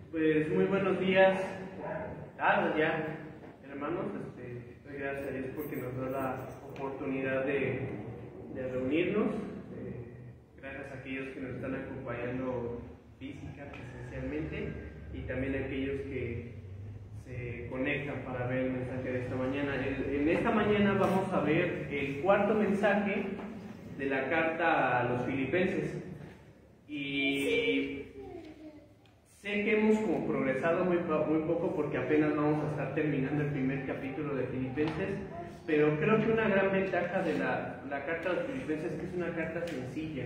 Pues muy buenos días, tardes ya, hermanos. Doy gracias a Dios porque nos da la oportunidad de reunirnos. Gracias a aquellos que nos están acompañando física, presencialmente, y también a aquellos que se conectan para ver el mensaje de esta mañana. En esta mañana vamos a ver el cuarto mensaje de la carta a los Filipenses. Y sé que hemos como progresado muy poco porque apenas vamos a estar terminando el primer capítulo de Filipenses, pero creo que una gran ventaja de la carta a los Filipenses es que es una carta sencilla.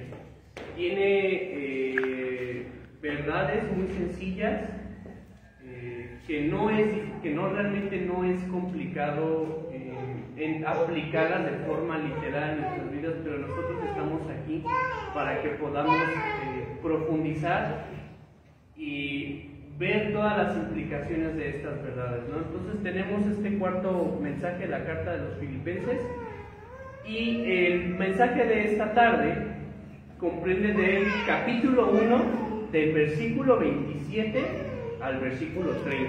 Tiene verdades muy sencillas, que realmente no es complicado en aplicarlas de forma literal en nuestras vidas, pero nosotros estamos aquí para que podamos profundizar y ver todas las implicaciones de estas verdades, ¿no? Entonces tenemos este cuarto mensaje de la carta de los Filipenses, y el mensaje de esta tarde comprende del capítulo 1, del versículo 27 al versículo 30.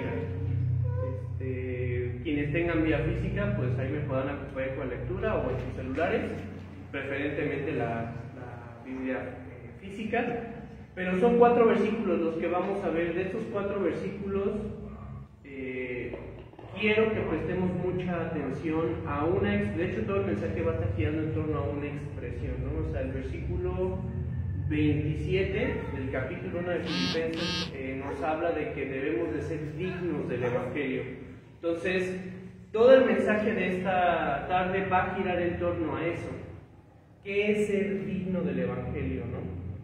Quienes tengan vía física, pues ahí me puedan acompañar con la lectura o en sus celulares, preferentemente la Biblia física. Pero son 4 versículos los que vamos a ver. De estos 4 versículos, quiero que prestemos mucha atención a de hecho todo el mensaje va a estar girando en torno a una expresión, ¿no? O sea, el versículo 27 del capítulo 1 de Filipenses nos habla de que debemos de ser dignos del Evangelio. Entonces, todo el mensaje de esta tarde va a girar en torno a eso. ¿Qué es ser digno del Evangelio, no?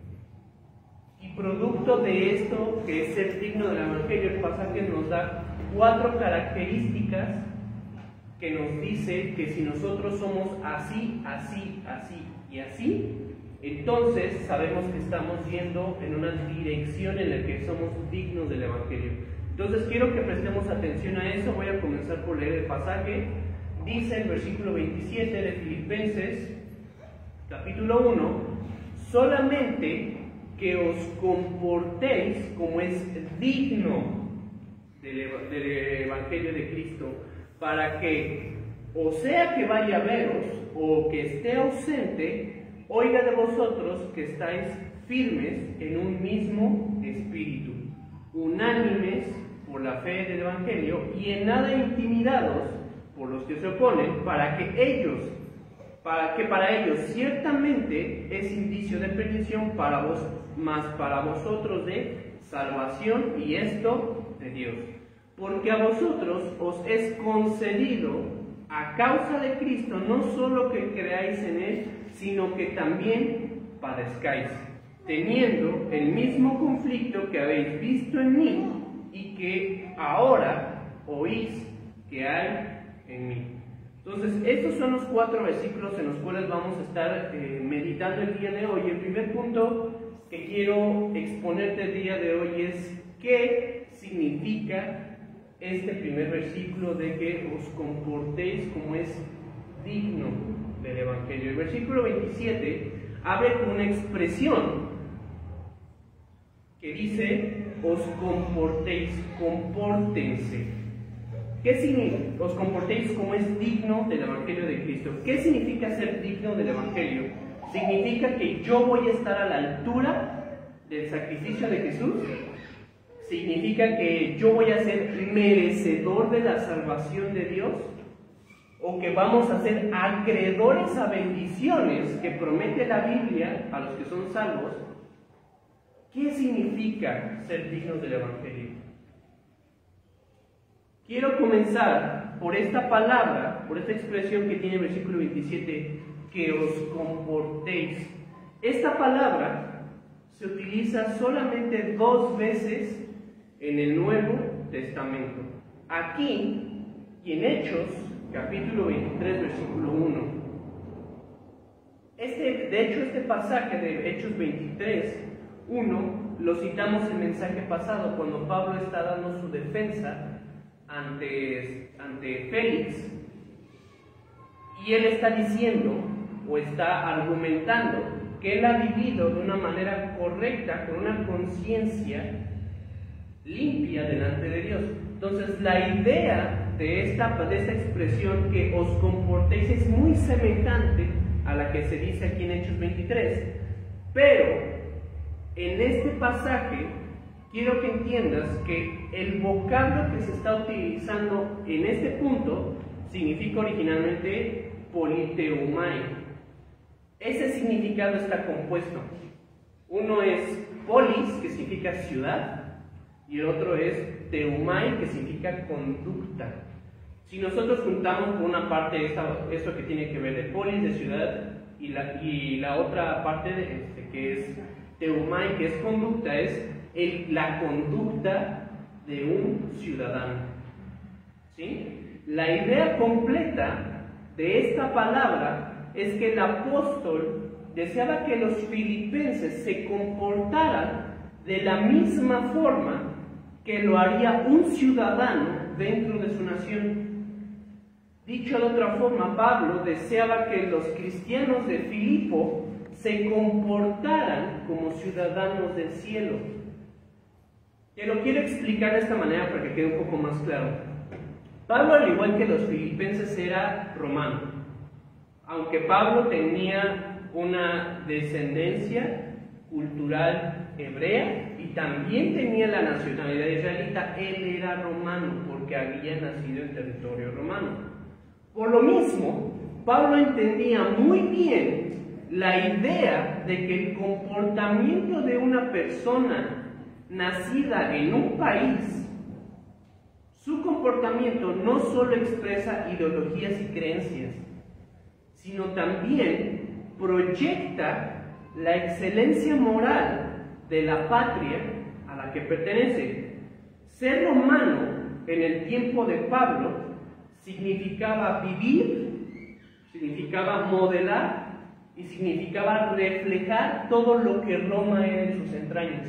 Y producto de esto, que es ser digno del Evangelio, el pasaje nos da 4 características que nos dice que si nosotros somos así, así, así y así, entonces sabemos que estamos yendo en una dirección en la que somos dignos del Evangelio. Entonces quiero que prestemos atención a eso. Voy a comenzar por leer el pasaje. Dice el versículo 27 de Filipenses, capítulo 1: solamente que os comportéis como es digno del Evangelio de Cristo, para que, o sea que vaya a veros, o que esté ausente, oiga de vosotros que estáis firmes en un mismo espíritu, unánimes por la fe del Evangelio, y en nada intimidados por los que se oponen, para que para ellos ciertamente es indicio de perdición, mas para vosotros de salvación, y esto de Dios. Porque a vosotros os es concedido a causa de Cristo no solo que creáis en Él, sino que también padezcáis, teniendo el mismo conflicto que habéis visto en mí y que ahora oís que hay en mí. Entonces, estos son los 4 versículos en los cuales vamos a estar meditando el día de hoy. El primer punto que quiero exponerte el día de hoy es qué significa este primer versículo de que os comportéis como es digno del Evangelio. El versículo 27 abre con una expresión que dice: os comportéis, compórtense. ¿Qué significa? Os comportéis como es digno del Evangelio de Cristo. ¿Qué significa ser digno del Evangelio? Significa que yo voy a estar a la altura del sacrificio de Jesús. Significa que yo voy a ser merecedor de la salvación de Dios, o que vamos a ser acreedores a bendiciones que promete la Biblia a los que son salvos. ¿Qué significa ser dignos del Evangelio? Quiero comenzar por esta palabra, por esta expresión que tiene el versículo 27, que os comportéis. Esta palabra se utiliza solamente 2 veces en el Nuevo Testamento. Aquí y en Hechos, capítulo 23, versículo 1. De hecho, este pasaje de Hechos 23, 1, lo citamos en el mensaje pasado, cuando Pablo está dando su defensa ante Félix, y él está diciendo o está argumentando que él ha vivido de una manera correcta, con una conciencia limpia delante de Dios. Entonces la idea de esta expresión, que os comportéis, es muy semejante a la que se dice aquí en Hechos 23. Pero en este pasaje quiero que entiendas que el vocablo que se está utilizando en este punto significa originalmente politeumai. Ese significado está compuesto. Uno es polis, que significa ciudad, y el otro es teumai, que significa conducta. Si nosotros juntamos por una parte esto que tiene que ver de polis, de ciudad, y la otra parte que es teumai, que es conducta, es la conducta de un ciudadano. ¿Sí? La idea completa de esta palabra es que el apóstol deseaba que los filipenses se comportaran de la misma forma que lo haría un ciudadano dentro de su nación. Dicho de otra forma, Pablo deseaba que los cristianos de Filipo se comportaran como ciudadanos del cielo. Te lo quiero explicar de esta manera para que quede un poco más claro. Pablo, al igual que los filipenses, era romano. Aunque Pablo tenía una descendencia cultural hebrea y también tenía la nacionalidad israelita, él era romano porque había nacido en territorio romano. Por lo mismo, Pablo entendía muy bien la idea de que el comportamiento de una persona nacida en un país, su comportamiento no solo expresa ideologías y creencias, sino también proyecta la excelencia moral de la patria a la que pertenece. Ser romano en el tiempo de Pablo significaba vivir, significaba modelar y significaba reflejar todo lo que Roma era en sus entrañas.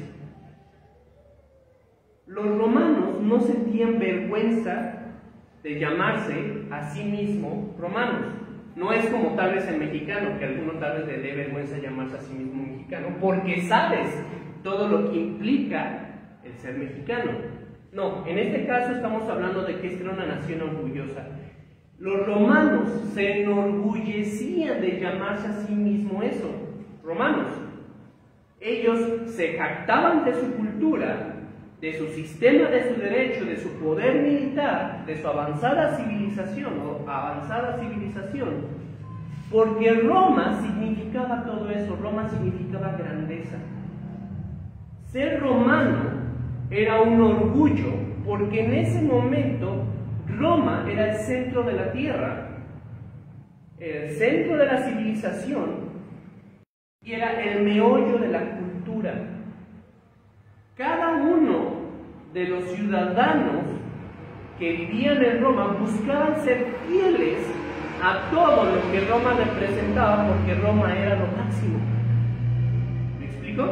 Los romanos no sentían vergüenza de llamarse a sí mismos romanos. No es como tal vez el mexicano, que a alguno tal vez le dé vergüenza llamarse a sí mismo mexicano, porque sabes todo lo que implica el ser mexicano. No, en este caso estamos hablando de que esta era una nación orgullosa. Los romanos se enorgullecían de llamarse a sí mismo eso, romanos. Ellos se jactaban de su cultura, de su sistema, de su derecho, de su poder militar, de su avanzada civilización porque Roma significaba todo eso. Roma significaba grandeza. Ser romano era un orgullo, porque en ese momento Roma era el centro de la tierra, el centro de la civilización, y era el meollo de la cultura. Cada uno de los ciudadanos que vivían en Roma buscaban ser fieles a todo lo que Roma representaba, porque Roma era lo máximo. ¿Me explico?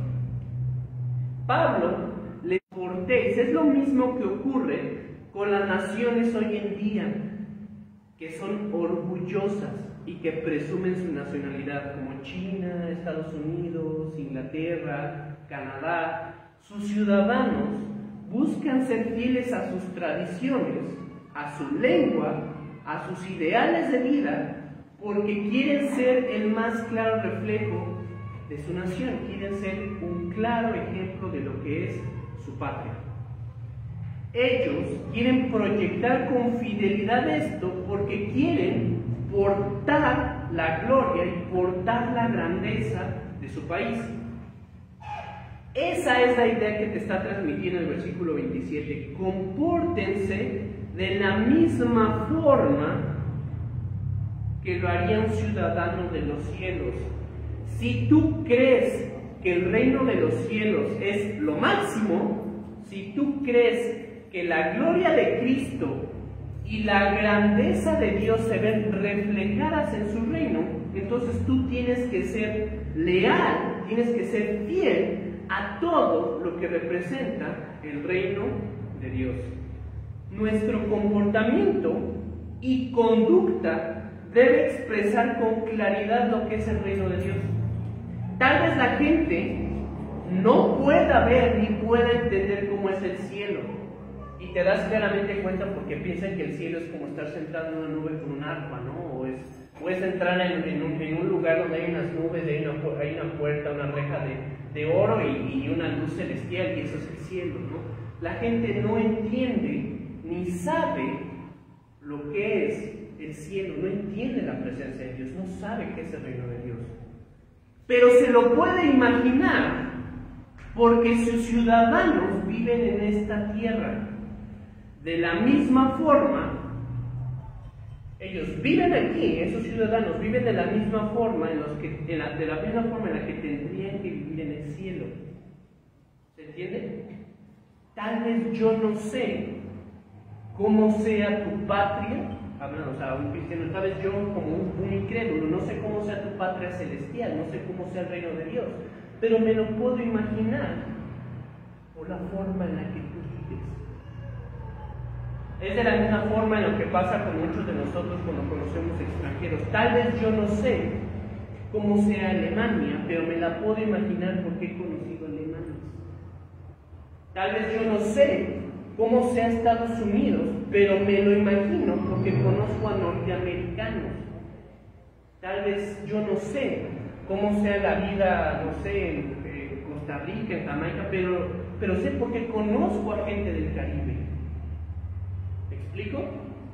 Pablo le cortéis, es lo mismo que ocurre con las naciones hoy en día, que son orgullosas y que presumen su nacionalidad, como China, Estados Unidos, Inglaterra, Canadá. Sus ciudadanos buscan ser fieles a sus tradiciones, a su lengua, a sus ideales de vida, porque quieren ser el más claro reflejo de su nación, quieren ser un claro ejemplo de lo que es su patria. Ellos quieren proyectar con fidelidad esto porque quieren portar la gloria y portar la grandeza de su país. Esa es la idea que te está transmitiendo el versículo 27. Compórtense de la misma forma que lo haría un ciudadano de los cielos. Si tú crees que el reino de los cielos es lo máximo, si tú crees que la gloria de Cristo y la grandeza de Dios se ven reflejadas en su reino, entonces tú tienes que ser leal, tienes que ser fiel a todo lo que representa el reino de Dios. Nuestro comportamiento y conducta debe expresar con claridad lo que es el reino de Dios. Tal vez la gente no pueda ver ni pueda entender cómo es el cielo. Y te das claramente cuenta porque piensan que el cielo es como estar sentado en una nube con un arpa, ¿no? O es entrar en un lugar donde hay unas nubes, hay una puerta, una reja de oro y una luz celestial, y eso es el cielo, ¿no? La gente no entiende ni sabe lo que es el cielo, no entiende la presencia de Dios, no sabe qué es el reino de Dios. Pero se lo puede imaginar porque sus ciudadanos viven en esta tierra. De la misma forma, ellos viven aquí, esos ciudadanos viven de la misma forma de la misma forma en la que tendrían que vivir en el cielo. ¿Se entiende? Tal vez yo no sé cómo sea tu patria, hablando, o sea, un cristiano, tal vez yo como un incrédulo, no sé cómo sea tu patria celestial, no sé cómo sea el reino de Dios, pero me lo puedo imaginar por la forma en la que tú vives. Es de la misma forma en lo que pasa con muchos de nosotros cuando conocemos extranjeros. Tal vez yo no sé cómo sea Alemania, pero me la puedo imaginar porque he conocido alemanes. Tal vez yo no sé cómo sea Estados Unidos, pero me lo imagino porque conozco a norteamericanos. Tal vez yo no sé cómo sea la vida, no sé, en Costa Rica, en Jamaica, pero sé porque conozco a gente del Caribe. ¿Me explico?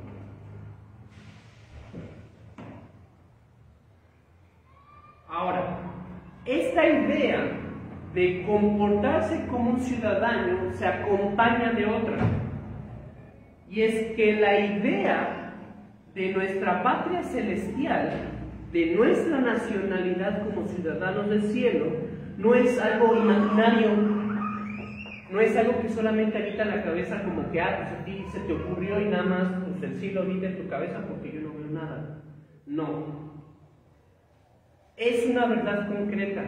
Ahora, esta idea de comportarse como un ciudadano se acompaña de otra, y es que la idea de nuestra patria celestial, de nuestra nacionalidad como ciudadanos del cielo, no es algo imaginario, no es algo que solamente habita en la cabeza como que, pues a ti se te ocurrió y nada más, pues el cielo habita en tu cabeza porque yo no veo nada. No. Es una verdad concreta.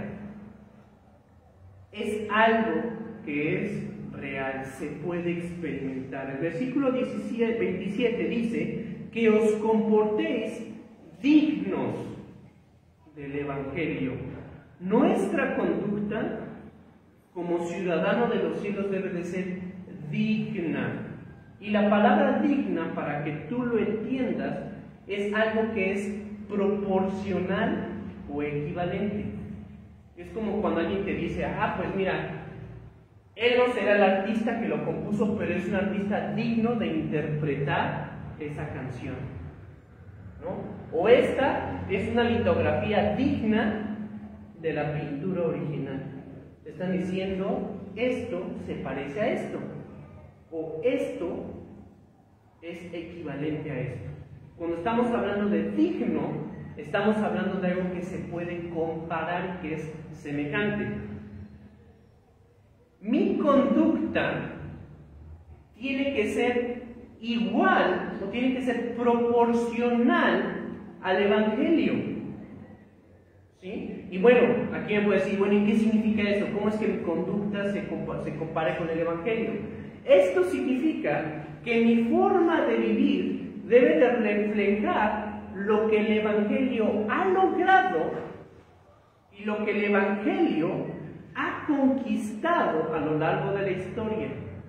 Es algo que es real, se puede experimentar. El versículo 27 dice que os comportéis dignos del Evangelio. Nuestra conducta como ciudadano de los cielos debe de ser digna. Y la palabra digna, para que tú lo entiendas, es algo que es proporcional o equivalente. Es como cuando alguien te dice, pues mira, él no será el artista que lo compuso, pero es un artista digno de interpretar esa canción, ¿no? O esta es una litografía digna de la pintura original. Te están diciendo, esto se parece a esto, o esto es equivalente a esto. Cuando estamos hablando de digno, estamos hablando de algo que se puede comparar y que es semejante. Mi conducta tiene que ser igual o tiene que ser proporcional al Evangelio. ¿Sí? Y bueno, aquí me puede decir, bueno, ¿y qué significa eso? ¿Cómo es que mi conducta se compare con el Evangelio? Esto significa que mi forma de vivir debe de reflejar lo que el Evangelio ha logrado y lo que el Evangelio ha conquistado a lo largo de la historia.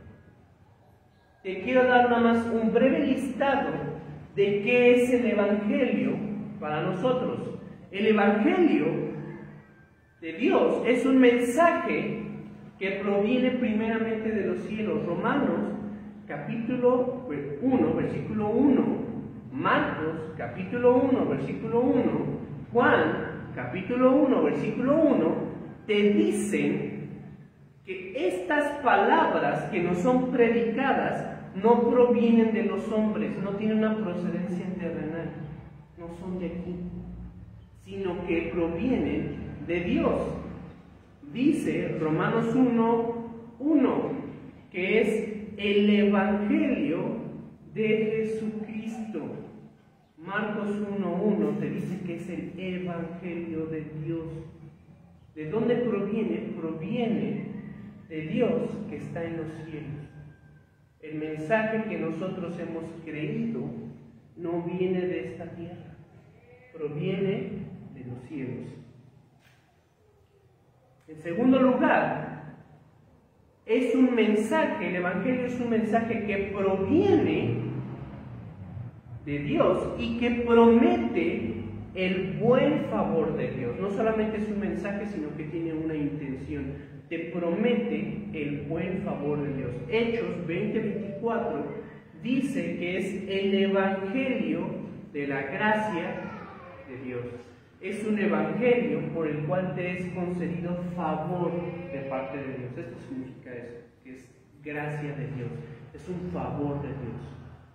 Te quiero dar nada más un breve listado de qué es el Evangelio para nosotros. El Evangelio de Dios es un mensaje que proviene primeramente de los cielos. Romanos capítulo 1, versículo 1, Marcos capítulo 1, versículo 1, Juan capítulo 1, versículo 1, te dicen que estas palabras que nos son predicadas no provienen de los hombres, no tienen una procedencia terrenal, no son de aquí, sino que provienen de Dios. Dice Romanos 1:1 que es el Evangelio de Jesucristo. Marcos 1:1 te dice que es el Evangelio de Dios. ¿De dónde proviene? Proviene de Dios que está en los cielos. El mensaje que nosotros hemos creído no viene de esta tierra, proviene de los cielos. En segundo lugar, es un mensaje, el Evangelio es un mensaje que proviene de Dios y que promete el buen favor de Dios. No solamente es un mensaje, sino que tiene una intención. Te promete el buen favor de Dios. Hechos 20:24 dice que es el Evangelio de la gracia de Dios. Es un evangelio por el cual te es concedido favor de parte de Dios. Esto significa eso, que es gracia de Dios, es un favor de Dios.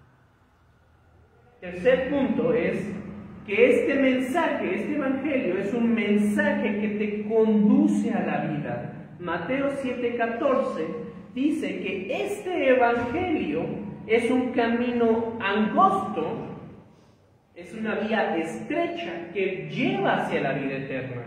Tercer punto es que este mensaje, este evangelio, es un mensaje que te conduce a la vida. Mateo 7:14 dice que este evangelio es un camino angosto, es una vía estrecha que lleva hacia la vida eterna.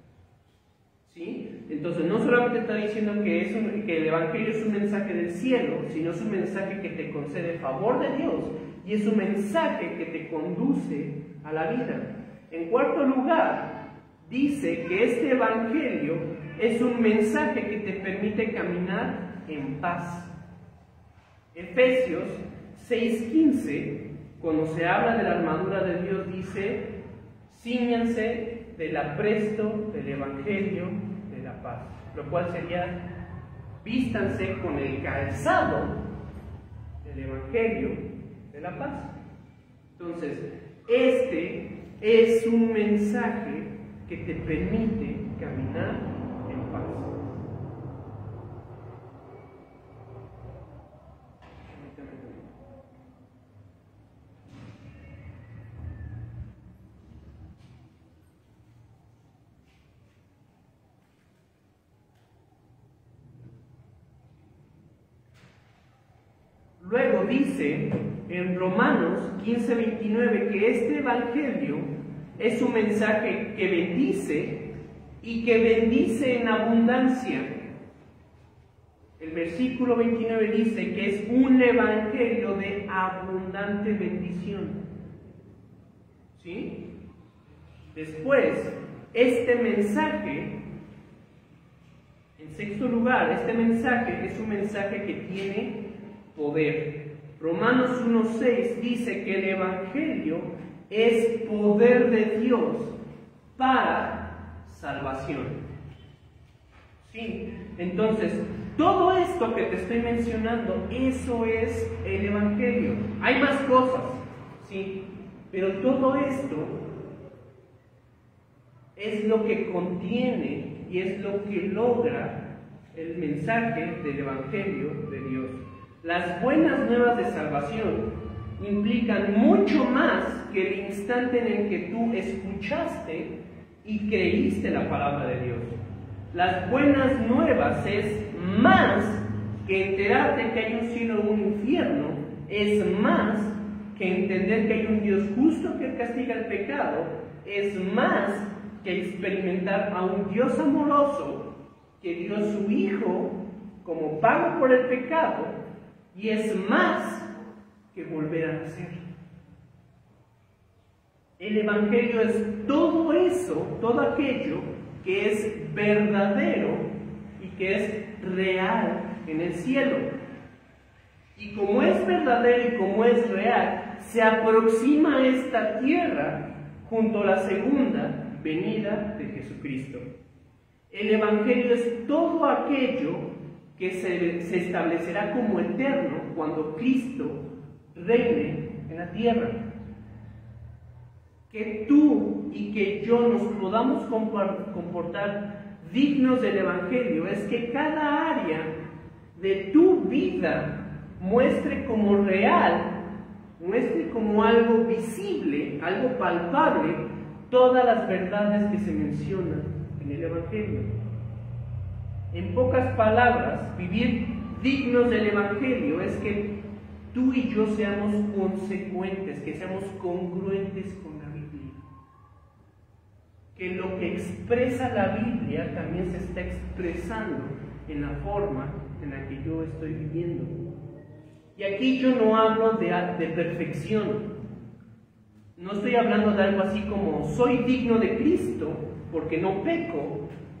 ¿Sí? Entonces, no solamente está diciendo que el Evangelio es un mensaje del cielo, sino es un mensaje que te concede favor de Dios y es un mensaje que te conduce a la vida. En cuarto lugar, dice que este Evangelio es un mensaje que te permite caminar en paz. Efesios 6:15, cuando se habla de la armadura de Dios, dice: cíñanse del apresto del Evangelio de la paz. Lo cual sería: vístanse con el calzado del Evangelio de la paz. Entonces, este es un mensaje que te permite caminar en paz. Luego dice en Romanos 15:29 que este evangelio es un mensaje que bendice y que bendice en abundancia. El versículo 29 dice que es un evangelio de abundante bendición. ¿Sí? Después, este mensaje, en sexto lugar, este mensaje es un mensaje que tiene poder. Romanos 1:6 dice que el evangelio es poder de Dios para salvación. ¿Sí? Entonces, todo esto que te estoy mencionando, eso es el evangelio. Hay más cosas, ¿sí? Pero todo esto es lo que contiene y es lo que logra el mensaje del evangelio de Dios. Las buenas nuevas de salvación implican mucho más que el instante en el que tú escuchaste y creíste la palabra de Dios. Las buenas nuevas es más que enterarte que hay un cielo o un infierno, es más que entender que hay un Dios justo que castiga el pecado, es más que experimentar a un Dios amoroso que dio su Hijo como pago por el pecado, y es más que volver a nacer. El evangelio es todo eso, todo aquello que es verdadero y que es real en el cielo. Y como es verdadero y como es real, se aproxima a esta tierra junto a la segunda venida de Jesucristo. El evangelio es todo aquello que se establecerá como eterno cuando Cristo reine en la tierra. Que tú y que yo nos podamos comportar dignos del evangelio es que cada área de tu vida muestre como real, muestre como algo visible, algo palpable, todas las verdades que se mencionan en el evangelio. En pocas palabras, vivir dignos del evangelio es que tú y yo seamos consecuentes, que seamos congruentes con la Biblia. Que lo que expresa la Biblia también se está expresando en la forma en la que yo estoy viviendo. Y aquí yo no hablo de perfección. No estoy hablando de algo así como soy digno de Cristo porque no peco.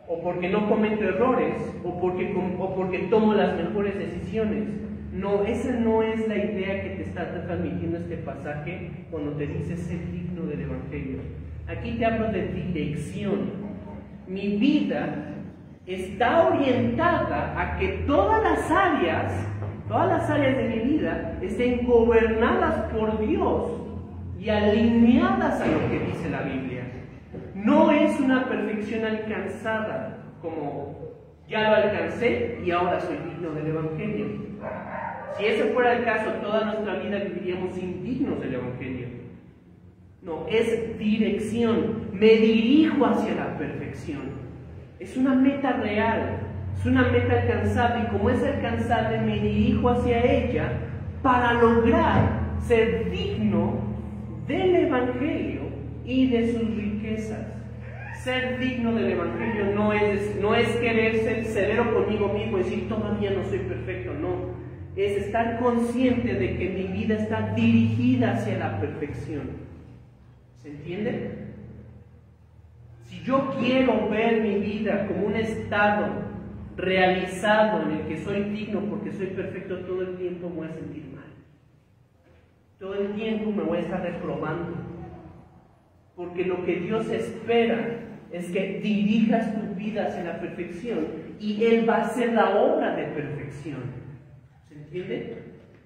o porque no cometo errores, o porque tomo las mejores decisiones. No, esa no es la idea que te está transmitiendo este pasaje cuando te dice ser digno del Evangelio. Aquí te hablo de dirección. Mi vida está orientada a que todas las áreas de mi vida estén gobernadas por Dios y alineadas a lo que dice la Biblia. No es una perfección alcanzada, como ya lo alcancé y ahora soy digno del Evangelio. Si ese fuera el caso, toda nuestra vida viviríamos indignos del Evangelio. No, es dirección. Me dirijo hacia la perfección. Es una meta real, es una meta alcanzable, y como es alcanzable, me dirijo hacia ella para lograr ser digno del Evangelio y de sus riquezas. Ser digno del Evangelio no es querer ser severo conmigo mismo y decir todavía no soy perfecto, no. Es estar consciente de que mi vida está dirigida hacia la perfección. ¿Se entiende? Si yo quiero ver mi vida como un estado realizado en el que soy digno porque soy perfecto, todo el tiempo me voy a sentir mal. Todo el tiempo me voy a estar reprobando. Porque lo que Dios espera es que dirijas tu vida hacia la perfección y Él va a hacer la obra de perfección. ¿Se entiende?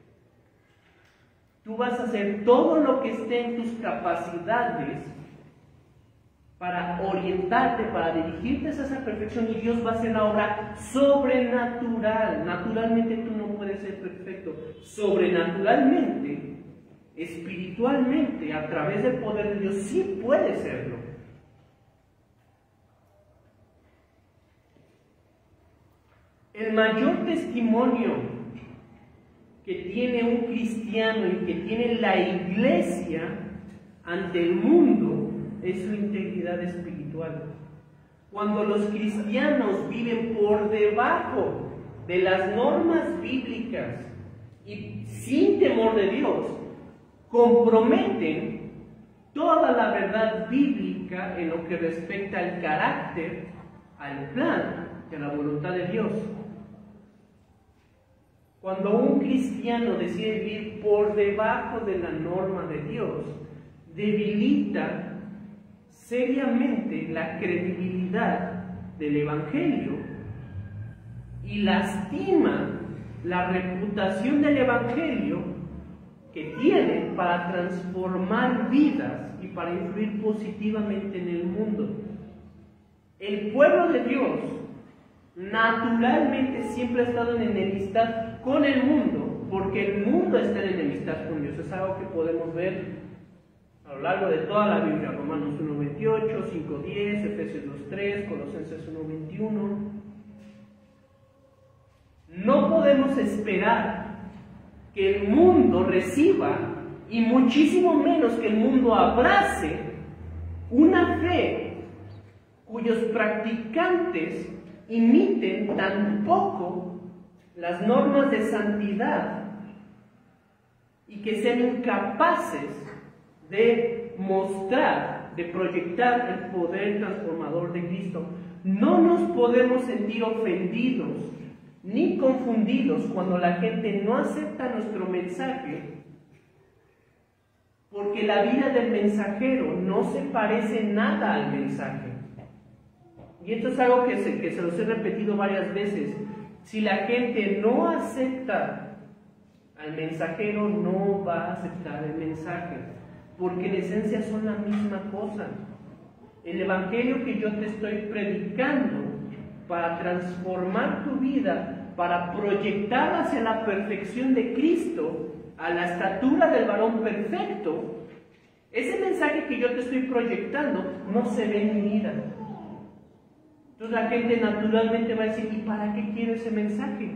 Tú vas a hacer todo lo que esté en tus capacidades para orientarte, para dirigirte hacia esa perfección, y Dios va a hacer la obra sobrenatural. Naturalmente tú no puedes ser perfecto. Sobrenaturalmente, espiritualmente, a través del poder de Dios, sí puedes serlo. El mayor testimonio que tiene un cristiano y que tiene la iglesia ante el mundo es su integridad espiritual. Cuando los cristianos viven por debajo de las normas bíblicas y sin temor de Dios, comprometen toda la verdad bíblica en lo que respecta al carácter, al plan y a la voluntad de Dios. Cuando un cristiano decide vivir por debajo de la norma de Dios, debilita seriamente la credibilidad del Evangelio y lastima la reputación del Evangelio que tiene para transformar vidas y para influir positivamente en el mundo. El pueblo de Dios naturalmente siempre ha estado en enemistad con el mundo, porque el mundo está en enemistad con Dios. Es algo que podemos ver a lo largo de toda la Biblia: Romanos 1:28, 5:10, Efesios 2:3, Colosenses 1:21. No podemos esperar que el mundo reciba, y muchísimo menos que el mundo abrace, una fe cuyos practicantes imiten tan poco las normas de santidad y que sean incapaces de mostrar, de proyectar el poder transformador de Cristo. No nos podemos sentir ofendidos ni confundidos cuando la gente no acepta nuestro mensaje, porque la vida del mensajero no se parece nada al mensaje. Y esto es algo que se los he repetido varias veces. Si la gente no acepta al mensajero, no va a aceptar el mensaje, porque en esencia son la misma cosa. El evangelio que yo te estoy predicando para transformar tu vida, para proyectar hacia la perfección de Cristo, a la estatura del varón perfecto, ese mensaje que yo te estoy proyectando no se ve en mi vida. Entonces la gente naturalmente va a decir: ¿y para qué quiero ese mensaje?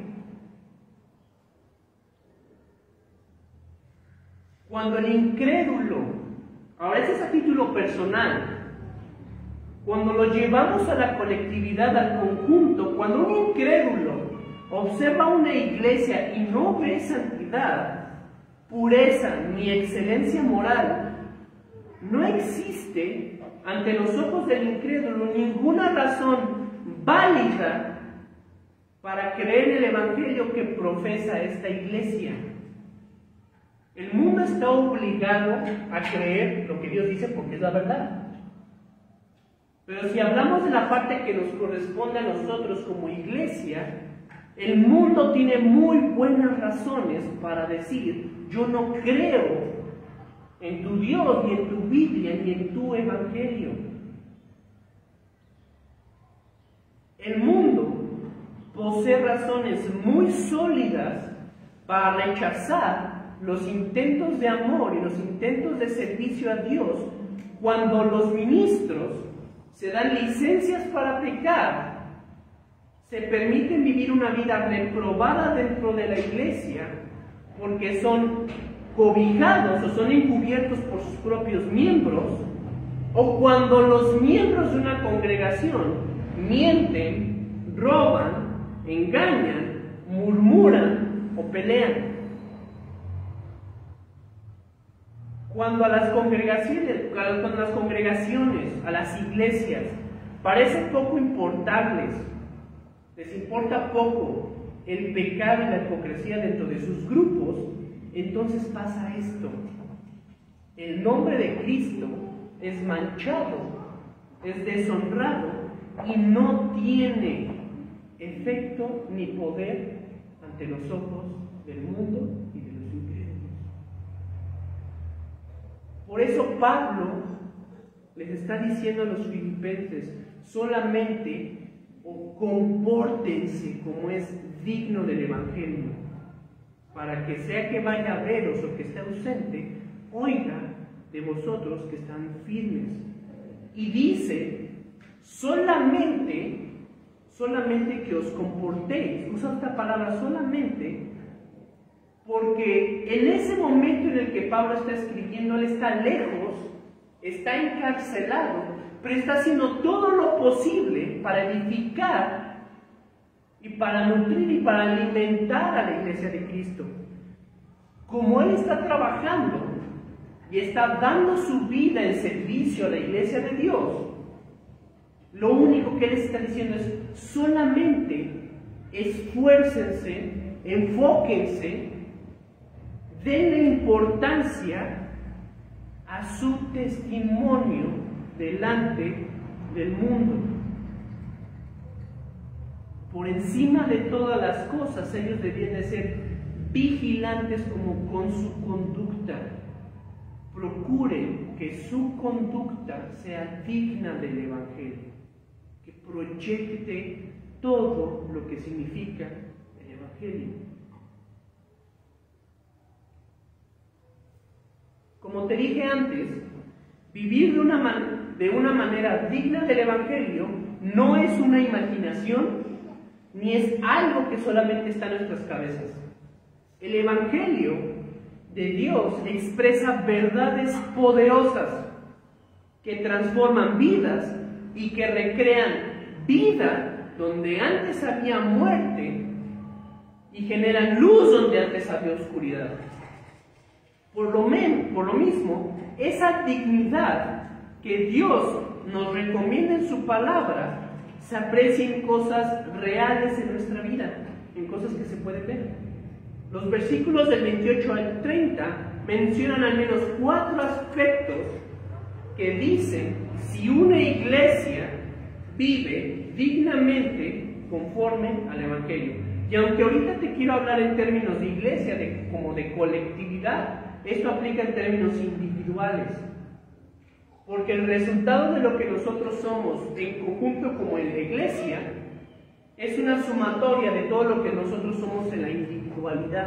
Cuando el incrédulo, ahora ese es a título personal, cuando lo llevamos a la colectividad, al conjunto, cuando un incrédulo observa una iglesia y no ve santidad, pureza ni excelencia moral, no existe ante los ojos del incrédulo ninguna razón válida para creer en el evangelio que profesa esta iglesia. El mundo está obligado a creer lo que Dios dice porque es la verdad. Pero si hablamos de la parte que nos corresponde a nosotros como iglesia, el mundo tiene muy buenas razones para decir: yo no creo en tu Dios, ni en tu Biblia, ni en tu evangelio. El mundo posee razones muy sólidas para rechazar los intentos de amor y los intentos de servicio a Dios cuando los ministros se dan licencias para pecar, se permiten vivir una vida reprobada dentro de la iglesia porque son cobijados o son encubiertos por sus propios miembros, o cuando los miembros de una congregación mienten, roban, engañan, murmuran o pelean. Cuando a las congregaciones, a las iglesias, parecen poco importarles, les importa poco el pecado y la hipocresía dentro de sus grupos, entonces pasa esto: el nombre de Cristo es manchado, es deshonrado y no tiene efecto ni poder ante los ojos del mundo y de los incrédulos. Por eso Pablo les está diciendo a los filipenses: solamente compórtense como es digno del evangelio, para que sea que vaya a veros o que esté ausente, oiga de vosotros que están firmes. Y dice: solamente que os comportéis. Usa esta palabra solamente, porque en ese momento en el que Pablo está escribiendo, él está lejos, está encarcelado, pero está haciendo todo lo posible para edificar y para nutrir y para alimentar a la iglesia de Cristo. Como él está trabajando y está dando su vida en servicio a la iglesia de Dios, lo único que él está diciendo es: solamente esfuércense, enfóquense, denle importancia a su testimonio delante del mundo. Por encima de todas las cosas, ellos debían de ser vigilantes como con su conducta. Procuren que su conducta sea digna del evangelio, que proyecte todo lo que significa el evangelio. Como te dije antes, vivir de una manera digna del evangelio no es una imaginación ni es algo que solamente está en nuestras cabezas. El evangelio de Dios expresa verdades poderosas que transforman vidas y que recrean vida donde antes había muerte y generan luz donde antes había oscuridad. Por lo mismo, esa dignidad que Dios nos recomienda en su palabra se aprecia en cosas reales en nuestra vida, en cosas que se pueden ver. Los versículos del 28 al 30 mencionan al menos 4 aspectos que dicen si una iglesia vive dignamente conforme al evangelio. Y aunque ahorita te quiero hablar en términos de iglesia, como de colectividad, esto aplica en términos individuales, porque el resultado de lo que nosotros somos en conjunto como en la iglesia es una sumatoria de todo lo que nosotros somos en la individualidad.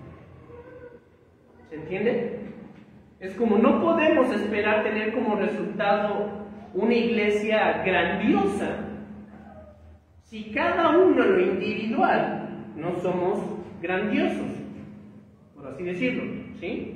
¿Se entiende? Es como no podemos esperar tener como resultado una iglesia grandiosa si cada uno en lo individual no somos grandiosos, por así decirlo, ¿sí?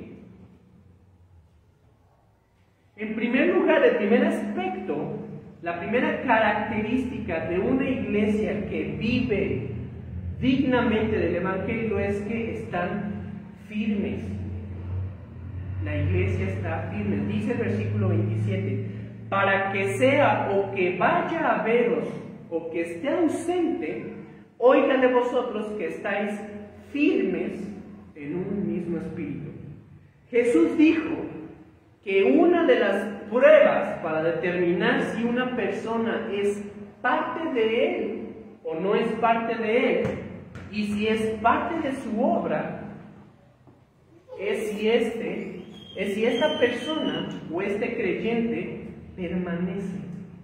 En primer lugar, el primer aspecto, la primera característica de una iglesia que vive dignamente del evangelio es que están firmes. La iglesia está firme. Dice el versículo 27, para que sea o que vaya a veros o que esté ausente, oiga de vosotros que estáis firmes en un mismo espíritu. Jesús dijo que una de las pruebas para determinar si una persona es parte de Él o no es parte de Él, y si es parte de su obra, es si esta persona o este creyente permanece.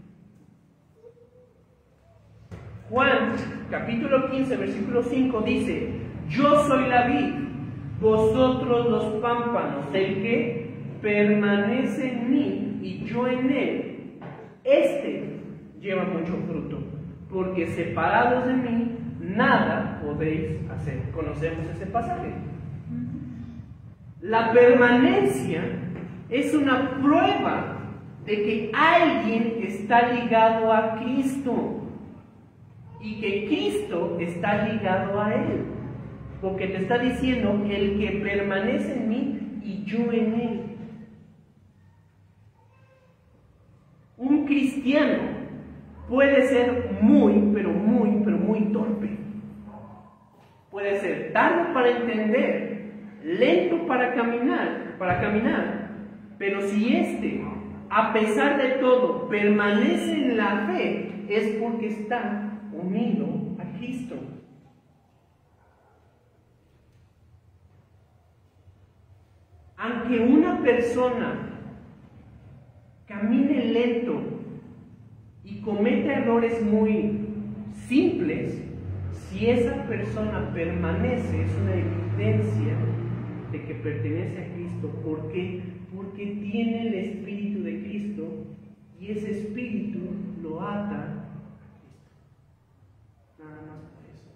Juan, capítulo 15, versículo 5 dice: yo soy la vid, vosotros los pámpanos, el que permanece en mí y yo en él, este lleva mucho fruto, porque separados de mí nada podéis hacer. Conocemos ese pasaje. La permanencia es una prueba de que alguien está ligado a Cristo y que Cristo está ligado a él, porque te está diciendo el que permanece en mí y yo en él. Un cristiano puede ser muy torpe. Puede ser tardo para entender, lento para caminar, pero si a pesar de todo, permanece en la fe, es porque está unido a Cristo. Aunque una persona camine lento y cometa errores muy simples, si esa persona permanece, es una evidencia de que pertenece a Cristo. ¿Por qué? Porque tiene el Espíritu de Cristo y ese Espíritu lo ata a Cristo. Nada más por eso.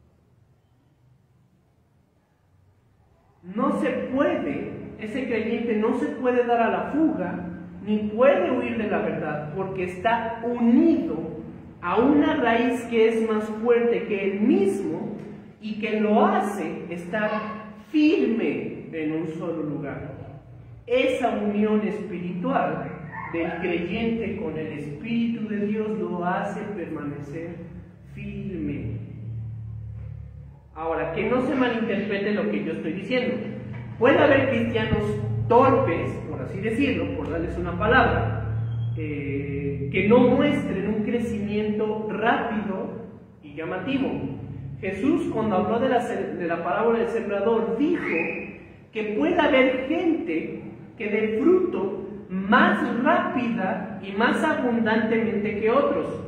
No se puede, ese creyente no se puede dar a la fuga, ni puede huir de la verdad, porque está unido a una raíz que es más fuerte que él mismo y que lo hace estar firme en un solo lugar. Esa unión espiritual del creyente con el Espíritu de Dios lo hace permanecer firme. Ahora, que no se malinterprete lo que yo estoy diciendo. Puede haber cristianos torpes, por así decirlo, por darles una palabra, que no muestren un crecimiento rápido y llamativo. Jesús, cuando habló de la parábola del sembrador, dijo que puede haber gente que dé fruto más rápida y más abundantemente que otros.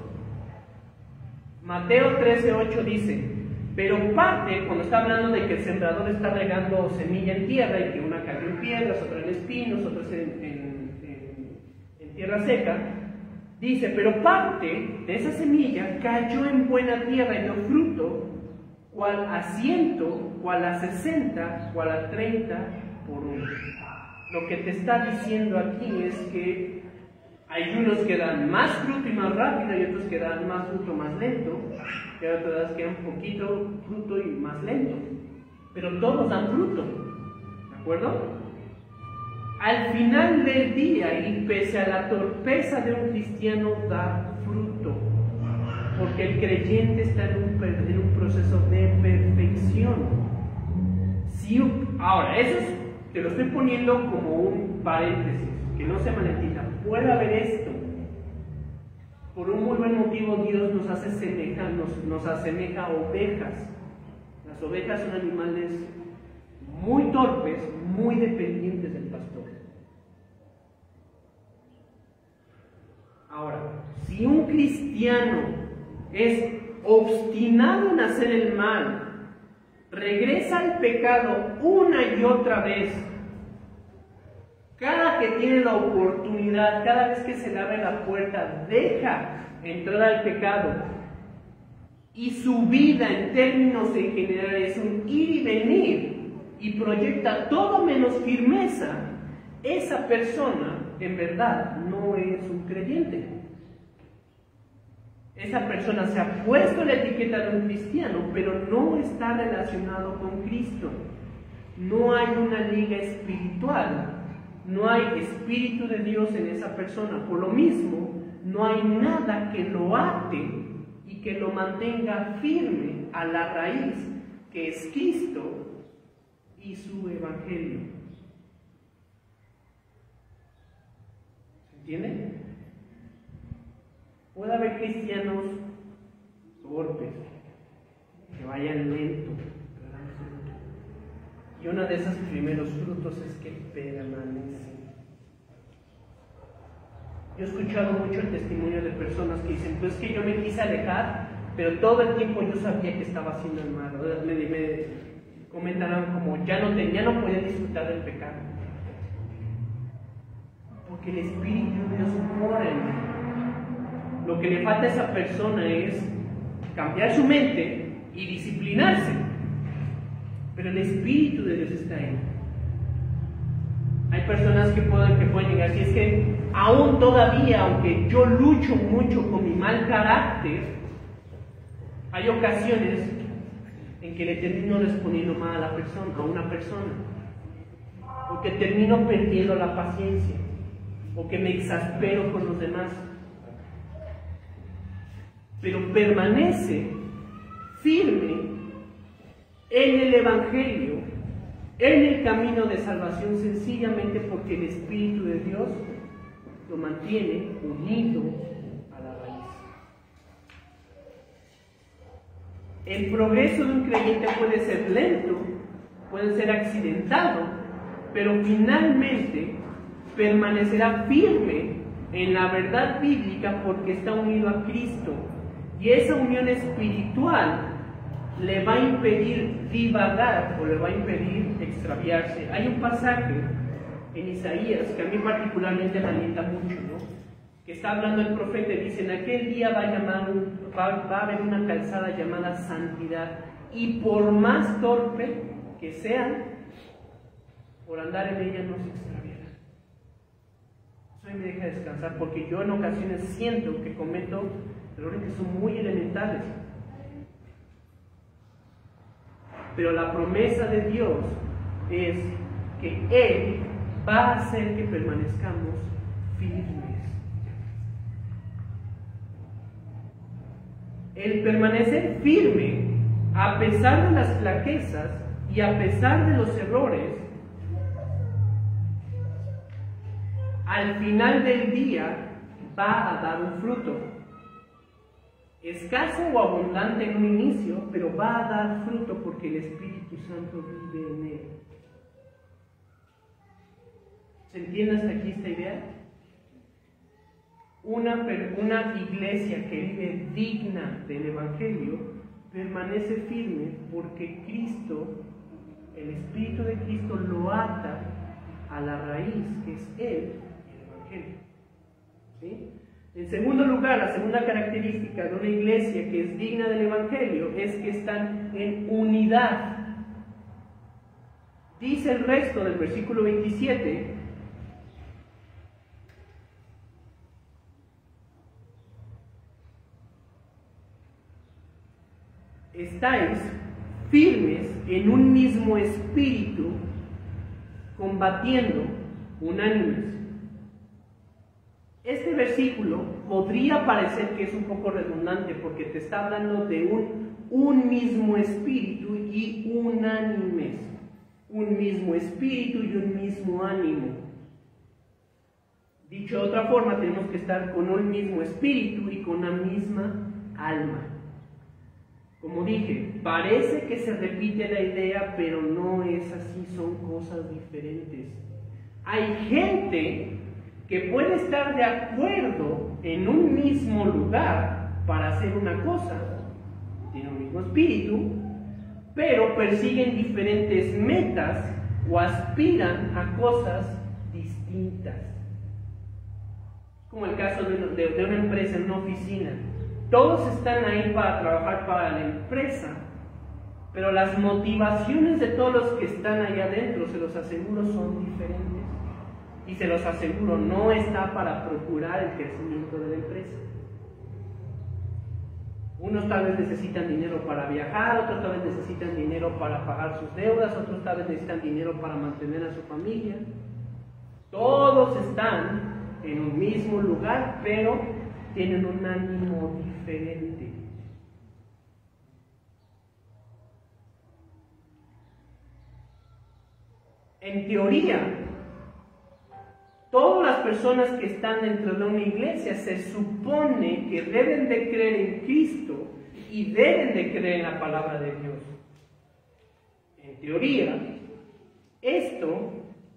Mateo 13:8 dice: pero parte, cuando está hablando de que el sembrador está regando semilla en tierra y que una cayó en piedras, otra en espinos, otras en tierra seca, dice, pero parte de esa semilla cayó en buena tierra y dio fruto, cual a 100, cual a 60, cual a 30 por uno. Lo que te está diciendo aquí es que hay unos que dan más fruto y más rápido y otros que dan más fruto más lento, y otras que dan poquito fruto y más lento, pero todos dan fruto, ¿de acuerdo? Al final del día, y pese a la torpeza de un cristiano, da fruto, porque el creyente está en un proceso de perfección. Ahora, eso te lo estoy poniendo como un paréntesis, que no se malentienda. Puede haber esto. Por un muy buen motivo, Dios nos asemeja a ovejas. Las ovejas son animales muy torpes, muy dependientes del pastor. Ahora, si un cristiano es obstinado en hacer el mal, regresa al pecado una y otra vez, cada que tiene la oportunidad, cada vez que se le abre la puerta, deja entrar al pecado, y su vida en términos en general es un ir y venir, y proyecta todo menos firmeza, esa persona en verdad no es un creyente. Esa persona se ha puesto la etiqueta de un cristiano, pero no está relacionado con Cristo. No hay una liga espiritual, no hay Espíritu de Dios en esa persona. Por lo mismo, no hay nada que lo ate y que lo mantenga firme a la raíz que es Cristo y su Evangelio. ¿Se entiende? Puede haber cristianos torpes, que vayan lento, y uno de esos primeros frutos es que permanecen. Yo he escuchado mucho el testimonio de personas que dicen, pues que yo me quise alejar, pero todo el tiempo yo sabía que estaba haciendo el mal. Me comentarán como, ya no podía disfrutar del pecado. Porque el Espíritu de Dios mora en mí. Lo que le falta a esa persona es cambiar su mente y disciplinarse. Pero el Espíritu de Dios está ahí. Hay personas que pueden llegar, si es que aún todavía, aunque yo lucho mucho con mi mal carácter, hay ocasiones en que le termino respondiendo mal a una persona, porque termino perdiendo la paciencia, o que me exaspero con los demás. Pero permanece firme en el Evangelio, en el camino de salvación, sencillamente porque el Espíritu de Dios lo mantiene unido a la raíz. El progreso de un creyente puede ser lento, puede ser accidentado, pero finalmente permanecerá firme en la verdad bíblica porque está unido a Cristo. Y esa unión espiritual le va a impedir divagar o le va a impedir extraviarse. Hay un pasaje en Isaías que a mí particularmente me alienta mucho, ¿no? Que está hablando el profeta y dice, en aquel día va a haber una calzada llamada santidad, y por más torpe que sean, por andar en ella no se extraviarán. Eso me deja descansar, porque yo en ocasiones siento que cometo errores que son muy elementales. Pero la promesa de Dios es que Él va a hacer que permanezcamos firmes. El permanecer firme, a pesar de las flaquezas y a pesar de los errores, al final del día va a dar un fruto. Escaso o abundante en un inicio, pero va a dar fruto porque el Espíritu Santo vive en él. ¿Se entiende hasta aquí esta idea? Una iglesia que vive digna del Evangelio permanece firme porque Cristo, el Espíritu de Cristo, lo ata a la raíz que es Él, el Evangelio. ¿Sí? En segundo lugar, la segunda característica de una iglesia que es digna del Evangelio es que están en unidad. Dice el resto del versículo 27, estáis firmes en un mismo espíritu, combatiendo unánimes. Este versículo podría parecer que es un poco redundante porque te está hablando de un mismo espíritu y unánimes. Un mismo espíritu y un mismo ánimo. Dicho de otra forma, tenemos que estar con un mismo espíritu y con la misma alma. Como dije, parece que se repite la idea, pero no es así, son cosas diferentes. Hay gente que puede estar de acuerdo en un mismo lugar para hacer una cosa, tienen un mismo espíritu, pero persiguen diferentes metas o aspiran a cosas distintas. Como el caso de una empresa en una oficina. Todos están ahí para trabajar para la empresa, pero las motivaciones de todos los que están ahí adentro, se los aseguro, son diferentes. Y se los aseguro, no está para procurar el crecimiento de la empresa. Unos tal vez necesitan dinero para viajar, otros tal vez necesitan dinero para pagar sus deudas, otros tal vez necesitan dinero para mantener a su familia. Todos están en un mismo lugar, pero tienen un ánimo diferente. En teoría, todas las personas que están dentro de una iglesia se supone que deben de creer en Cristo y deben de creer en la palabra de Dios. En teoría, esto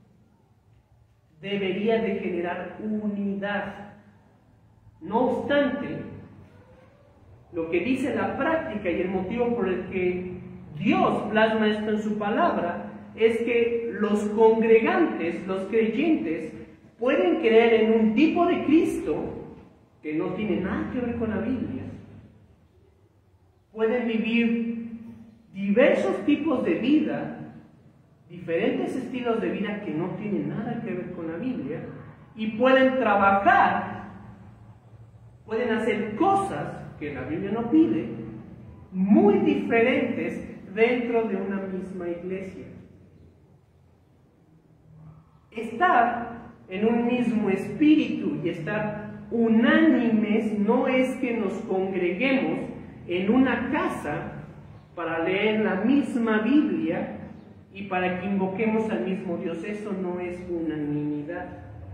debería de generar unidad. No obstante, lo que dice la práctica y el motivo por el que Dios plasma esto en su palabra es que los congregantes, los creyentes, pueden creer en un tipo de Cristo que no tiene nada que ver con la Biblia. Pueden vivir diversos tipos de vida, diferentes estilos de vida que no tienen nada que ver con la Biblia, y pueden trabajar, pueden hacer cosas que la Biblia no pide, muy diferentes dentro de una misma iglesia. Estar en un mismo espíritu y estar unánimes no es que nos congreguemos en una casa para leer la misma Biblia y para que invoquemos al mismo Dios. Eso no es unanimidad.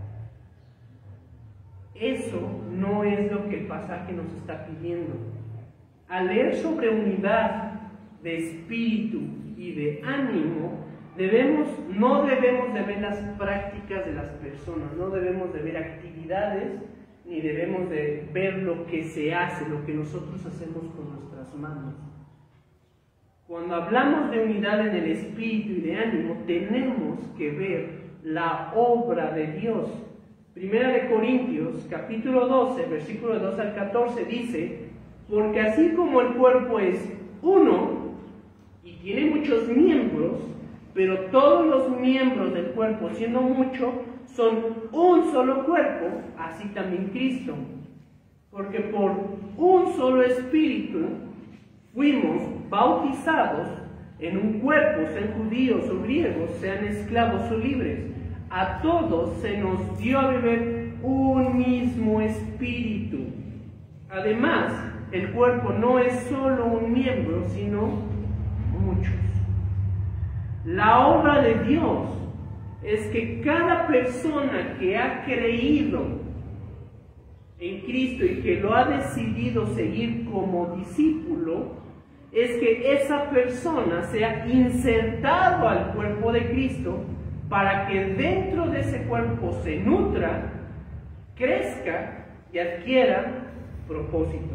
Eso no es lo que el pasaje nos está pidiendo. Al leer sobre unidad de espíritu y de ánimo, no debemos de ver las prácticas de las personas, no debemos de ver actividades, ni debemos de ver lo que se hace, lo que nosotros hacemos con nuestras manos. Cuando hablamos de unidad en el espíritu y de ánimo, tenemos que ver la obra de Dios. Primera de Corintios, capítulo 12, versículo 2 al 14, dice: porque así como el cuerpo es uno y tiene muchos miembros, pero todos los miembros del cuerpo, siendo muchos, son un solo cuerpo, así también Cristo. Porque por un solo espíritu fuimos bautizados en un cuerpo, sean judíos o griegos, sean esclavos o libres. A todos se nos dio a beber un mismo espíritu. Además, el cuerpo no es solo un miembro, sino muchos. La obra de Dios es que cada persona que ha creído en Cristo y que lo ha decidido seguir como discípulo, es que esa persona sea insertado al cuerpo de Cristo para que dentro de ese cuerpo se nutra, crezca y adquiera propósito.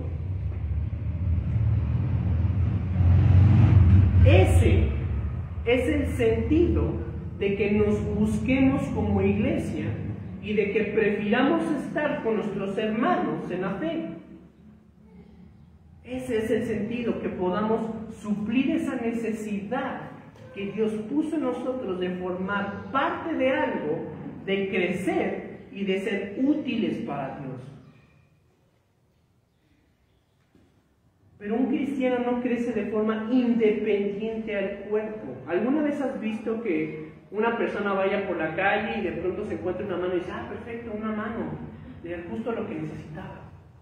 Ese es el sentido de que nos busquemos como iglesia y de que prefiramos estar con nuestros hermanos en la fe. Ese es el sentido, que podamos suplir esa necesidad que Dios puso en nosotros de formar parte de algo, de crecer y de ser útiles para Dios. Pero un cristiano no crece de forma independiente al cuerpo. ¿Alguna vez has visto que una persona vaya por la calle y de pronto se encuentra una mano y dice: ah, perfecto, una mano, era justo lo que necesitaba?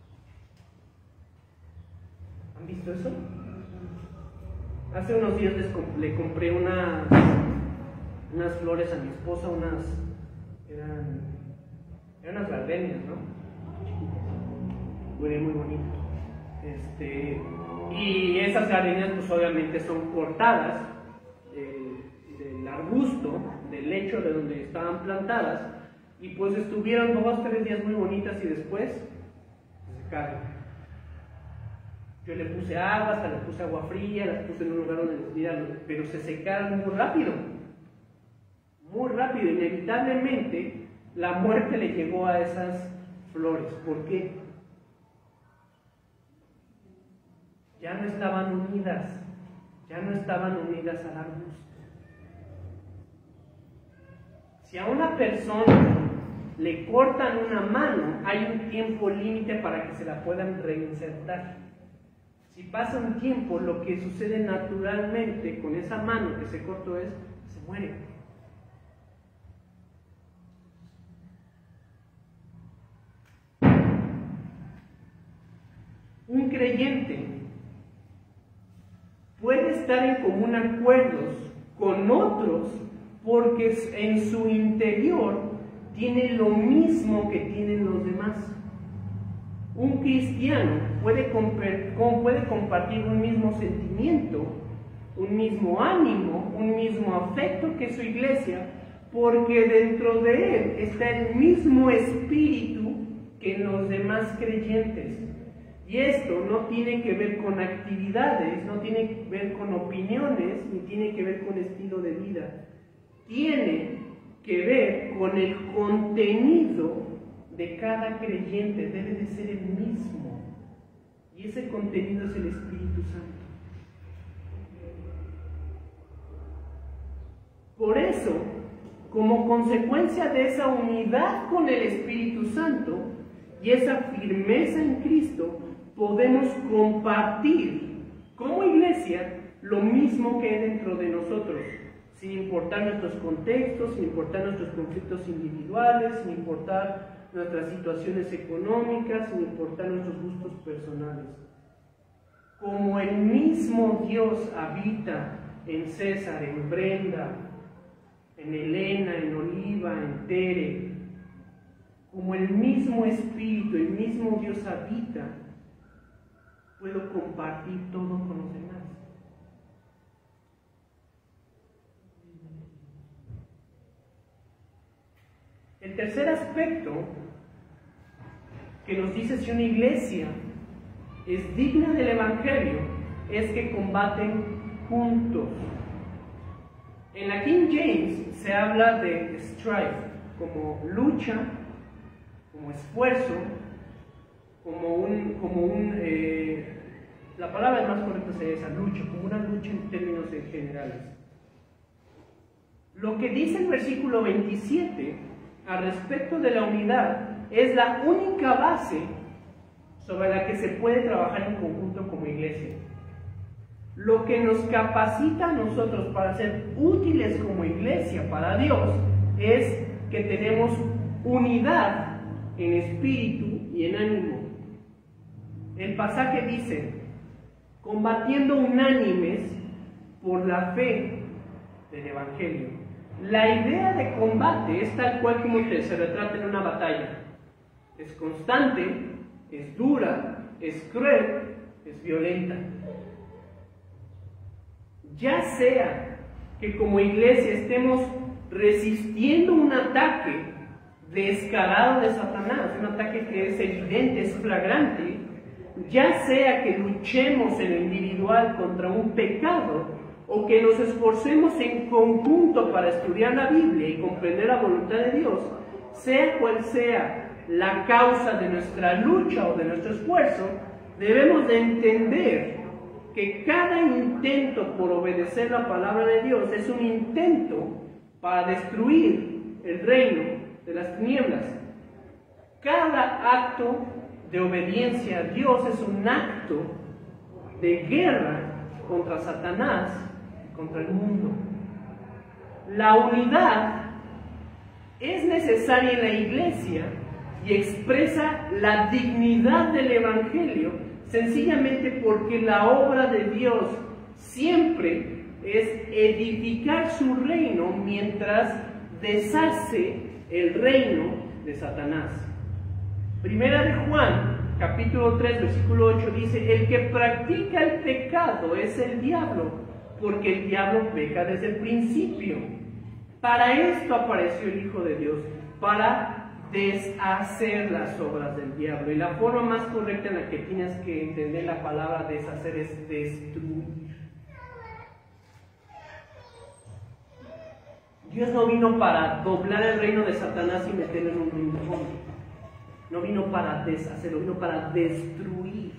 ¿Han visto eso? Hace unos días le compré unas flores a mi esposa, eran unas gardenias, ¿no? Huelen muy bonito. Y esas gardenias pues obviamente son cortadas del arbusto, del lecho de donde estaban plantadas, y pues estuvieron 2 o 3 días muy bonitas y después se secaron. Yo le puse agua, hasta le puse agua fría, las puse en un lugar donde les diera, pero se secaron muy rápido, inevitablemente la muerte le llegó a esas flores. ¿Por qué? Ya no estaban unidas al arbusto. Si a una persona le cortan una mano, hay un tiempo límite para que se la puedan reinsertar. Si pasa un tiempo, lo que sucede naturalmente con esa mano que se cortó se muere. Un creyente puede estar en común acuerdos con otros porque en su interior tiene lo mismo que tienen los demás. Un cristiano puede compartir un mismo sentimiento, un mismo ánimo, un mismo afecto que su iglesia, porque dentro de él está el mismo espíritu que en los demás creyentes. Y esto no tiene que ver con actividades, no tiene que ver con opiniones, ni tiene que ver con estilo de vida. Tiene que ver con el contenido de cada creyente, debe de ser el mismo. Y ese contenido es el Espíritu Santo. Por eso, como consecuencia de esa unidad con el Espíritu Santo y esa firmeza en Cristo, podemos compartir como iglesia lo mismo que hay dentro de nosotros, sin importar nuestros contextos, sin importar nuestros conflictos individuales, sin importar nuestras situaciones económicas, sin importar nuestros gustos personales. Como el mismo Dios habita en César, en Brenda, en Elena, en Oliva, en Tere, como el mismo Espíritu, el mismo Dios habita, puedo compartir todo con los demás. El tercer aspecto que nos dice si una iglesia es digna del Evangelio es que combaten juntos. En la King James se habla de strife como lucha, como esfuerzo, la palabra más correcta sería esa, lucha, como una lucha en términos generales. Lo que dice el versículo 27 al respecto de la unidad es la única base sobre la que se puede trabajar en conjunto como iglesia. Lo que nos capacita a nosotros para ser útiles como iglesia para Dios es que tenemos unidad en espíritu y en ánimo. El pasaje dice, combatiendo unánimes por la fe del Evangelio. La idea de combate es tal cual como se retrata en una batalla. Es constante, es dura, es cruel, es violenta. Ya sea que como iglesia estemos resistiendo un ataque descarado de Satanás, un ataque que es evidente, es flagrante, ya sea que luchemos en lo individual contra un pecado o que nos esforcemos en conjunto para estudiar la Biblia y comprender la voluntad de Dios, sea cual sea la causa de nuestra lucha o de nuestro esfuerzo, debemos de entender que cada intento por obedecer la palabra de Dios es un intento para destruir el reino de las tinieblas. Cada acto de obediencia a Dios es un acto de guerra contra Satanás y contra el mundo. La unidad es necesaria en la iglesia y expresa la dignidad del Evangelio, sencillamente porque la obra de Dios siempre es edificar su reino mientras deshace el reino de Satanás. Primera de Juan, capítulo 3, versículo 8 dice, el que practica el pecado es el diablo, porque el diablo peca desde el principio. Para esto apareció el Hijo de Dios, para deshacer las obras del diablo. Y la forma más correcta en la que tienes que entender la palabra deshacer es destruir. Dios no vino para doblar el reino de Satanás y meterlo en un rincón. No vino para deshacerlo, vino para destruir.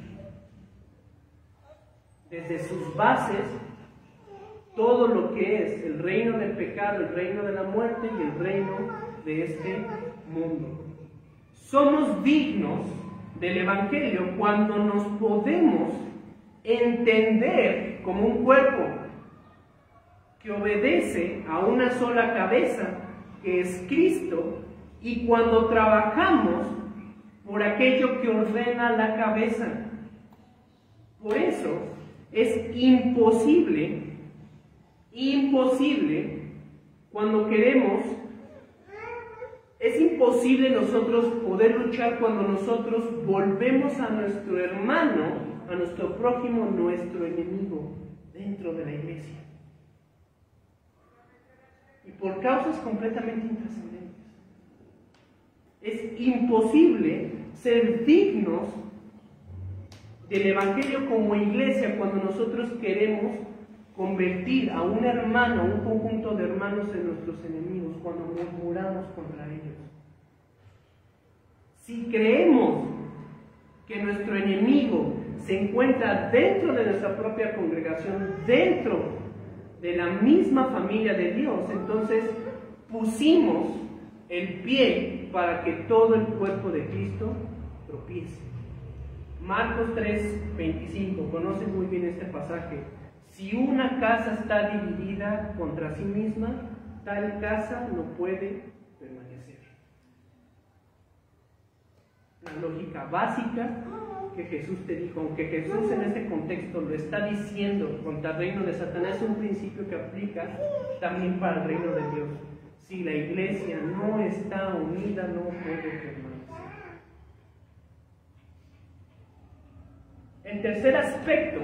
Desde sus bases, todo lo que es el reino del pecado, el reino de la muerte y el reino de este mundo. Somos dignos del Evangelio cuando nos podemos entender como un cuerpo que obedece a una sola cabeza, que es Cristo, y cuando trabajamos por aquello que ordena la cabeza. Por eso es imposible cuando queremos, es imposible nosotros poder luchar cuando nosotros volvemos a nuestro hermano, a nuestro prójimo, nuestro enemigo, dentro de la iglesia. Y por causas completamente intrascendentes. Es imposible ser dignos del Evangelio como iglesia cuando nosotros queremos convertir a un hermano, a un conjunto de hermanos en nuestros enemigos, cuando murmuramos contra ellos. Si creemos que nuestro enemigo se encuentra dentro de nuestra propia congregación, dentro de la misma familia de Dios, entonces pusimos el pie para que todo el cuerpo de Cristo tropiece. Marcos 3:25, conocen muy bien este pasaje. Si una casa está dividida contra sí misma, tal casa no puede permanecer. La lógica básica que Jesús te dijo, aunque Jesús en este contexto lo está diciendo contra el reino de Satanás, es un principio que aplica también para el reino de Dios. Si la iglesia no está unida, no puede permanecer. El tercer aspecto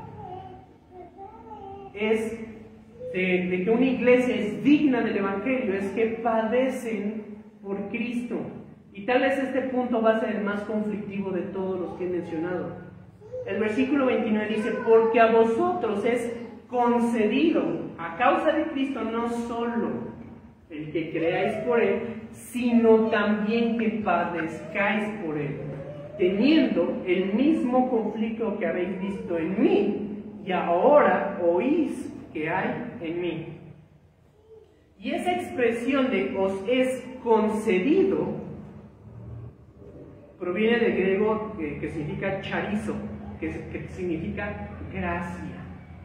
es de que una iglesia es digna del Evangelio, es que padecen por Cristo. Y tal vez este punto va a ser el más conflictivo de todos los que he mencionado. El versículo 29 dice, porque a vosotros es concedido, a causa de Cristo, no solo el que creáis por Él, sino también que padezcáis por Él, teniendo el mismo conflicto que habéis visto en mí, y ahora oís que hay en mí. Y esa expresión de os es concedido proviene del griego que significa charizo, que significa gracia.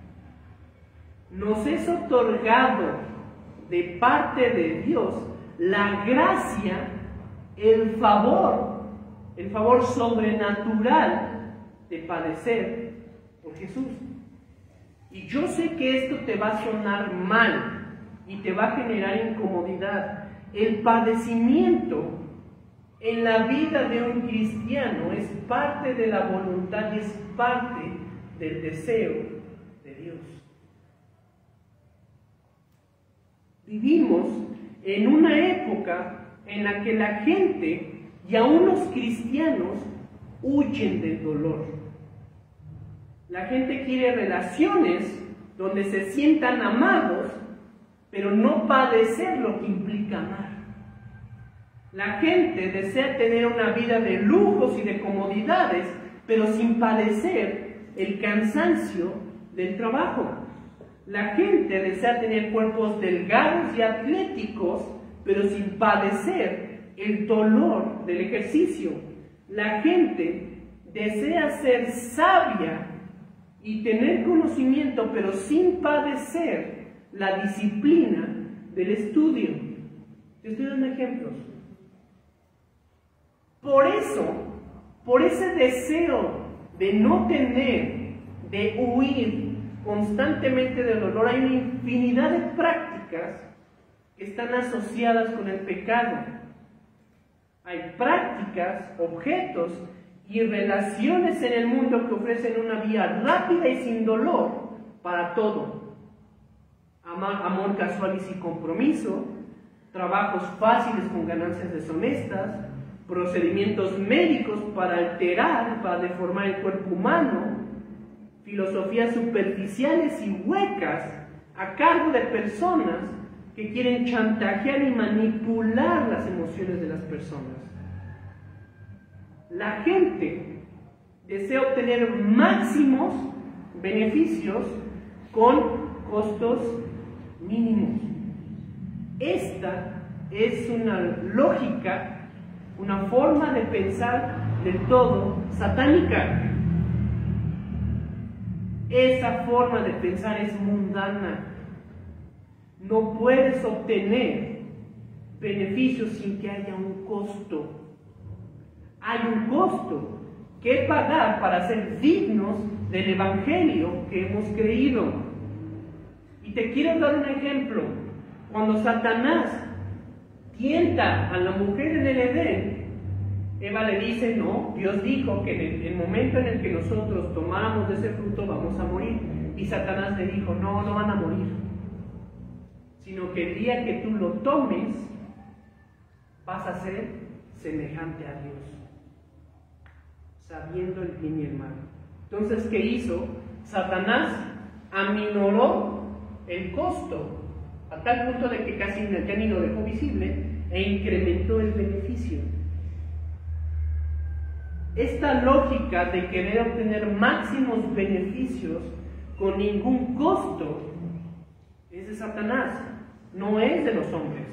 Nos es otorgado de parte de Dios la gracia, el favor sobrenatural de padecer por Jesús. Y yo sé que esto te va a sonar mal y te va a generar incomodidad. El padecimiento en la vida de un cristiano es parte de la voluntad y es parte del deseo de Dios. Vivimos en una época en la que la gente y aún los cristianos huyen del dolor. La gente quiere relaciones donde se sientan amados, pero no padecer lo que implica amar. La gente desea tener una vida de lujos y de comodidades, pero sin padecer el cansancio del trabajo. La gente desea tener cuerpos delgados y atléticos, pero sin padecer el dolor del ejercicio. La gente desea ser sabia y tener conocimiento, pero sin padecer la disciplina del estudio. Te estoy dando ejemplos. Por ese deseo de no tener, de huir constantemente del dolor, hay una infinidad de prácticas que están asociadas con el pecado. Hay prácticas, objetos y relaciones en el mundo que ofrecen una vía rápida y sin dolor para todo. Amor casual y sin compromiso, trabajos fáciles con ganancias deshonestas, procedimientos médicos para alterar, para deformar el cuerpo humano, filosofías superficiales y huecas a cargo de personas que quieren chantajear y manipular las emociones de las personas. La gente desea obtener máximos beneficios con costos mínimos. Esta es una lógica, una forma de pensar del todo satánica. Esa forma de pensar es mundana. No puedes obtener beneficios sin que haya un costo. Hay un costo que pagar para ser dignos del Evangelio que hemos creído. Y te quiero dar un ejemplo. Cuando Satanás tienta a la mujer en el Edén, Eva le dice, no, Dios dijo que en el momento en el que nosotros tomáramos de ese fruto vamos a morir. Y Satanás le dijo, no, no van a morir, sino que el día que tú lo tomes, vas a ser semejante a Dios, sabiendo el bien y el mal. Entonces, ¿qué hizo? Satanás aminoró el costo, a tal punto de que casi ya ni lo dejó visible, e incrementó el beneficio. Esta lógica de querer obtener máximos beneficios con ningún costo es de Satanás, no es de los hombres.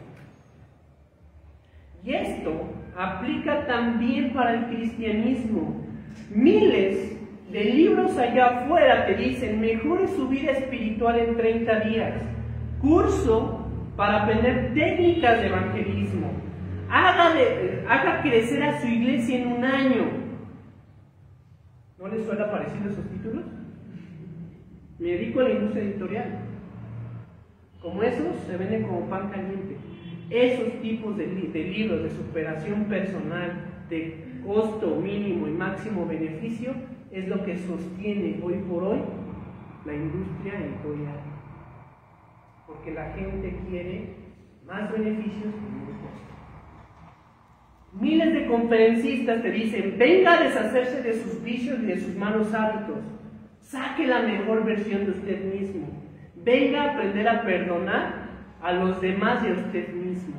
Y esto aplica también para el cristianismo. Miles de libros allá afuera te dicen, mejore su vida espiritual en 30 días, curso para aprender técnicas de evangelismo, haga crecer a su iglesia en 1 año. ¿No les suena parecido esos títulos? Me dedico a la industria editorial. Como esos se venden como pan caliente. Esos tipos de libros de superación personal, de costo mínimo y máximo beneficio, es lo que sostiene hoy por hoy la industria editorial. Porque la gente quiere más beneficios y menos costo. Miles de conferencistas te dicen, venga a deshacerse de sus vicios y de sus malos hábitos. Saque la mejor versión de usted mismo. Venga a aprender a perdonar a los demás y a usted mismo.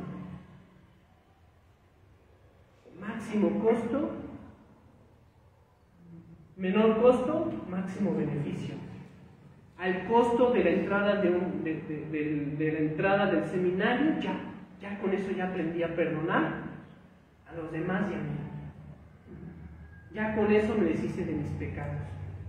Máximo costo, menor costo, máximo beneficio. Al costo de la entrada de la entrada del seminario, ya con eso ya aprendí a perdonar a los demás y a mí. Ya con eso me deshice de mis pecados.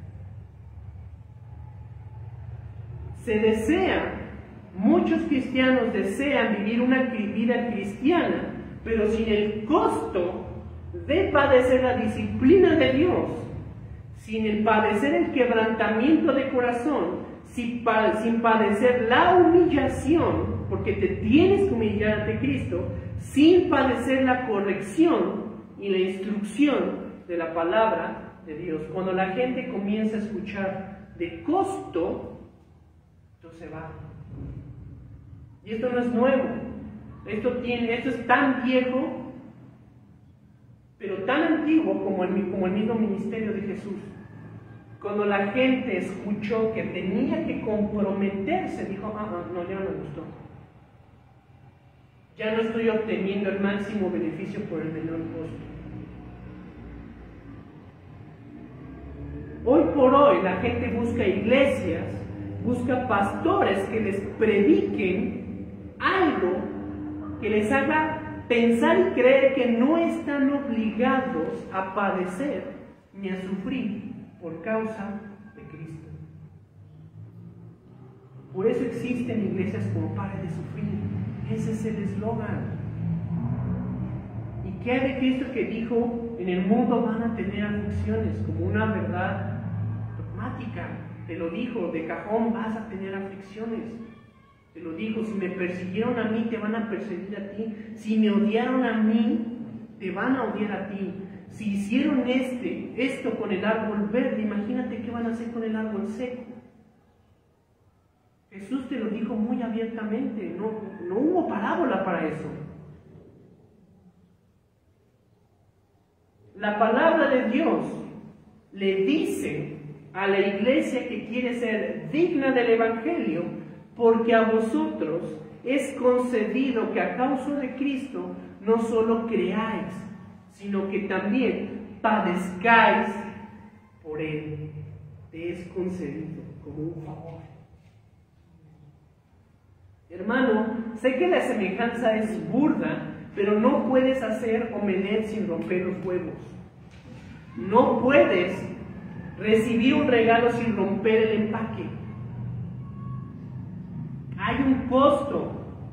Muchos cristianos desean vivir una vida cristiana, pero sin el costo de padecer la disciplina de Dios, sin el padecer el quebrantamiento de corazón, sin padecer la humillación, porque te tienes que humillar ante Cristo, sin padecer la corrección y la instrucción de la palabra de Dios. Cuando la gente comienza a escuchar de costo, se va. Y esto no es nuevo. Esto es tan viejo, pero tan antiguo como el mismo ministerio de Jesús. Cuando la gente escuchó que tenía que comprometerse, dijo, no, ya no me gustó. Ya no estoy obteniendo el máximo beneficio por el menor costo. Hoy por hoy la gente busca iglesias, busca pastores que les prediquen algo que les haga pensar y creer que no están obligados a padecer ni a sufrir por causa de Cristo. Por eso existen iglesias como Pare de Sufrir. Ese es el eslogan. ¿Y qué hay de Cristo que dijo, en el mundo van a tener aflicciones, como una verdad dogmática? Te lo dijo, de cajón vas a tener aflicciones. Te lo dijo, si me persiguieron a mí, te van a perseguir a ti. Si me odiaron a mí, te van a odiar a ti. Si hicieron esto con el árbol verde, imagínate qué van a hacer con el árbol seco. Jesús te lo dijo muy abiertamente, no hubo parábola para eso. La palabra de Dios le dice a la iglesia que quiere ser digna del Evangelio, porque a vosotros es concedido que a causa de Cristo no solo creáis, sino que también padezcáis por Él. Te es concedido como un favor. Hermano, sé que la semejanza es burda, pero no puedes hacer omelette sin romper los huevos. No puedes recibir un regalo sin romper el empaque. Hay un costo.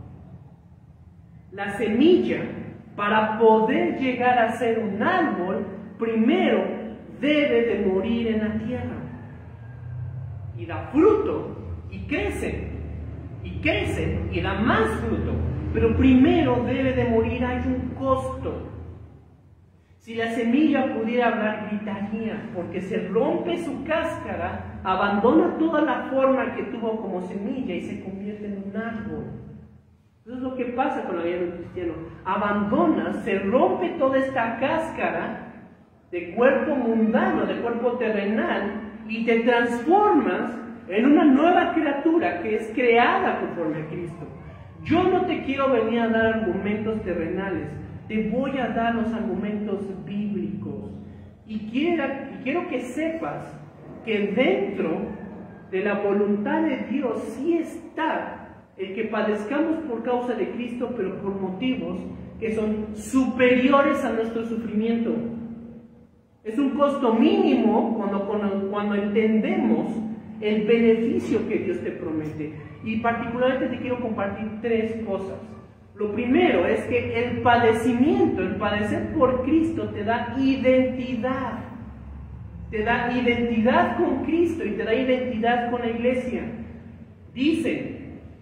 La semilla, para poder llegar a ser un árbol, primero debe de morir en la tierra. Y da fruto y crece. y crece y da más fruto, pero primero debe de morir, hay un costo. Si la semilla pudiera hablar, gritaría, porque se rompe su cáscara, abandona toda la forma que tuvo como semilla y se convierte en un árbol. Eso es lo que pasa con la vida de un cristiano. Abandona, se rompe toda esta cáscara de cuerpo mundano, de cuerpo terrenal, y te transformas en una nueva criatura que es creada conforme a Cristo. Yo no te quiero venir a dar argumentos terrenales, te voy a dar los argumentos bíblicos. Y quiero que sepas que dentro de la voluntad de Dios sí está el que padezcamos por causa de Cristo, pero por motivos que son superiores a nuestro sufrimiento. Es un costo mínimo cuando entendemos el beneficio que Dios te promete. Y particularmente te quiero compartir 3 cosas. Lo primero es que el padecimiento, el padecer por Cristo te da identidad. Te da identidad con Cristo y te da identidad con la iglesia. Dice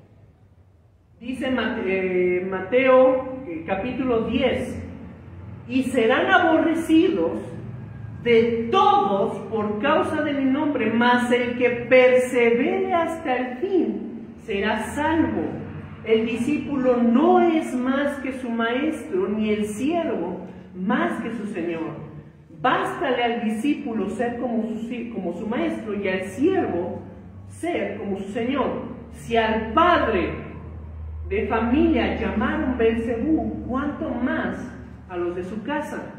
Mateo capítulo 10, y serán aborrecidos de todos por causa de mi nombre, mas el que persevere hasta el fin será salvo. El discípulo no es más que su maestro, ni el siervo más que su señor. Bástale al discípulo ser como su maestro y al siervo ser como su señor. Si al padre de familia llamaron Belcebú, ¿cuánto más a los de su casa?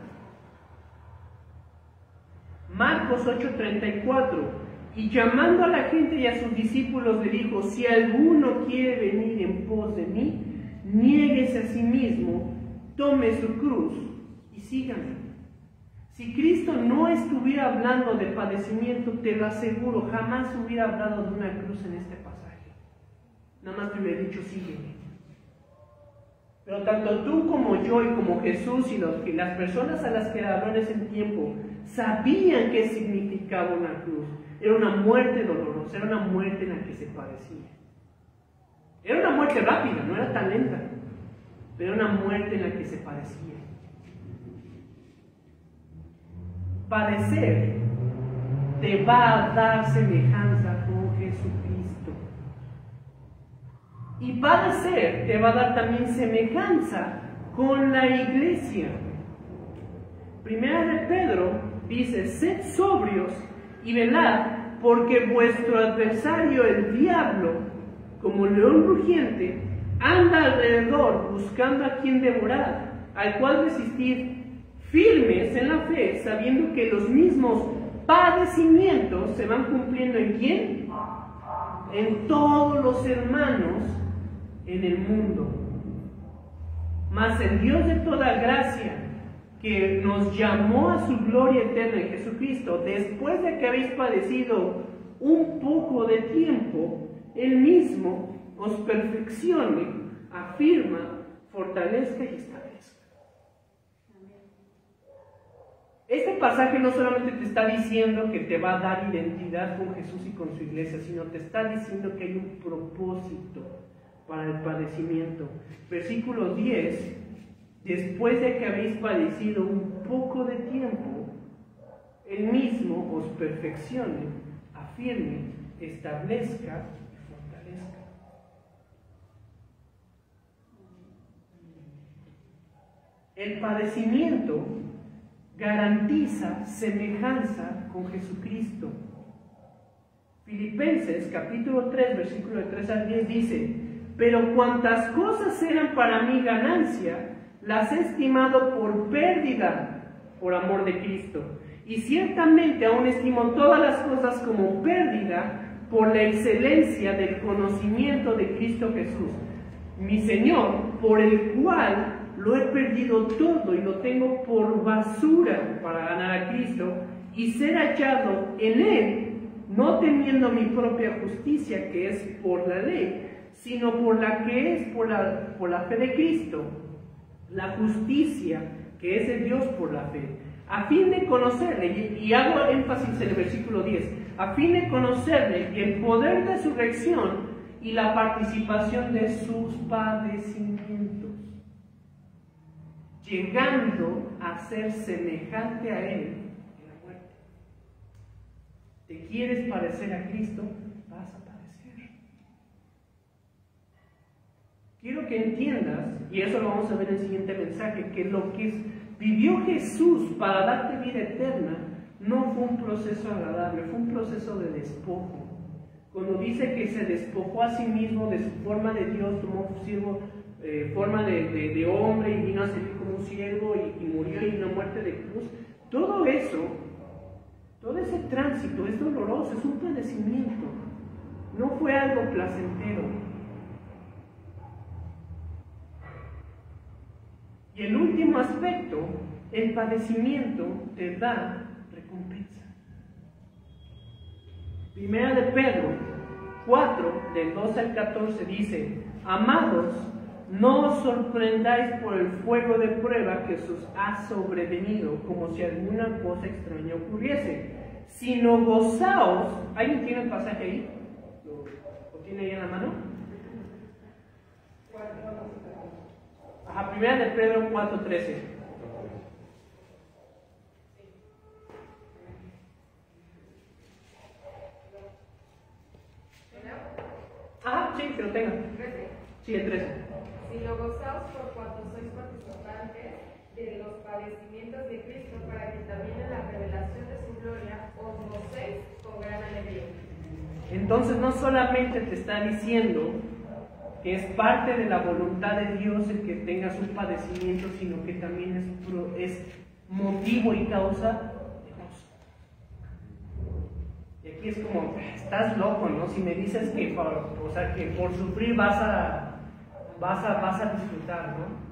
Marcos 8:34. Y llamando a la gente y a sus discípulos le dijo: si alguno quiere venir en pos de mí, niéguese a sí mismo, tome su cruz y sígame. Si Cristo no estuviera hablando de padecimiento, te lo aseguro, jamás hubiera hablado de una cruz en este pasaje. Nada más me hubiera dicho: sígueme. Pero tanto tú como yo y como Jesús y las personas a las que habló en ese tiempo sabían qué significaba una cruz. Era una muerte dolorosa, era una muerte en la que se padecía. Era una muerte rápida, no era tan lenta, pero era una muerte en la que se padecía. Padecer te va a dar semejanza con Jesucristo. Y padecer te va a dar también semejanza con la iglesia. Primera de Pedro dice: sed sobrios y velad, porque vuestro adversario el diablo, como león rugiente, anda alrededor buscando a quien devorar, al cual resistir firmes en la fe, sabiendo que los mismos padecimientos se van cumpliendo ¿en quién? En todos los hermanos en el mundo. Mas el Dios de toda gracia, que nos llamó a su gloria eterna en Jesucristo, después de que habéis padecido un poco de tiempo, Él mismo os perfeccione, afirma, fortalezca y establezca. Este pasaje no solamente te está diciendo que te va a dar identidad con Jesús y con su iglesia, sino te está diciendo que hay un propósito para el padecimiento. Versículo 10: después de que habéis padecido un poco de tiempo, Él mismo os perfeccione, afirme, establezca y fortalezca. El padecimiento garantiza semejanza con Jesucristo. Filipenses capítulo 3, versículo de 3 al 10 dice: pero cuantas cosas eran para mí ganancia, las he estimado por pérdida por amor de Cristo. Y ciertamente aún estimo todas las cosas como pérdida por la excelencia del conocimiento de Cristo Jesús, mi Señor, por el cual lo he perdido todo y lo tengo por basura para ganar a Cristo y ser hallado en Él, no teniendo mi propia justicia que es por la ley, sino por la que es por la fe de Cristo, la justicia que es de Dios por la fe, a fin de conocerle, y hago énfasis en el versículo 10, a fin de conocerle y el poder de su resurrección y la participación de sus padecimientos, llegando a ser semejante a Él en la muerte. ¿Te quieres parecer a Cristo? Vas a padecer. Quiero que entiendas, y eso lo vamos a ver en el siguiente mensaje, que lo que vivió Jesús para darte vida eterna no fue un proceso agradable, fue un proceso de despojo. Cuando dice que se despojó a sí mismo de su forma de Dios, tomó forma de hombre y vino a servir como un siervo y murió en una muerte de cruz, todo eso, todo ese tránsito es doloroso, es un padecimiento, no fue algo placentero. Y el último aspecto, el padecimiento te da recompensa. Primera de Pedro 4, del 12 al 14 dice: amados, no os sorprendáis por el fuego de prueba que os ha sobrevenido, como si alguna cosa extraña ocurriese, sino gozaos. ¿Alguien tiene el pasaje ahí? ¿Lo tiene ahí en la mano? Ajá, primera de Pedro 4:13. Ah, sí, que lo tenga. Sí, el 13. Sino gozaos por cuanto sois participantes de los padecimientos de Cristo, para que también en la revelación de su gloria os gocéis con gran alegría. Entonces no solamente te está diciendo que es parte de la voluntad de Dios el que tengas un padecimiento, sino que también es motivo y causa de gozo. Y aquí es como, estás loco, ¿no? Si me dices que por sufrir vas a disfrutar, ¿no?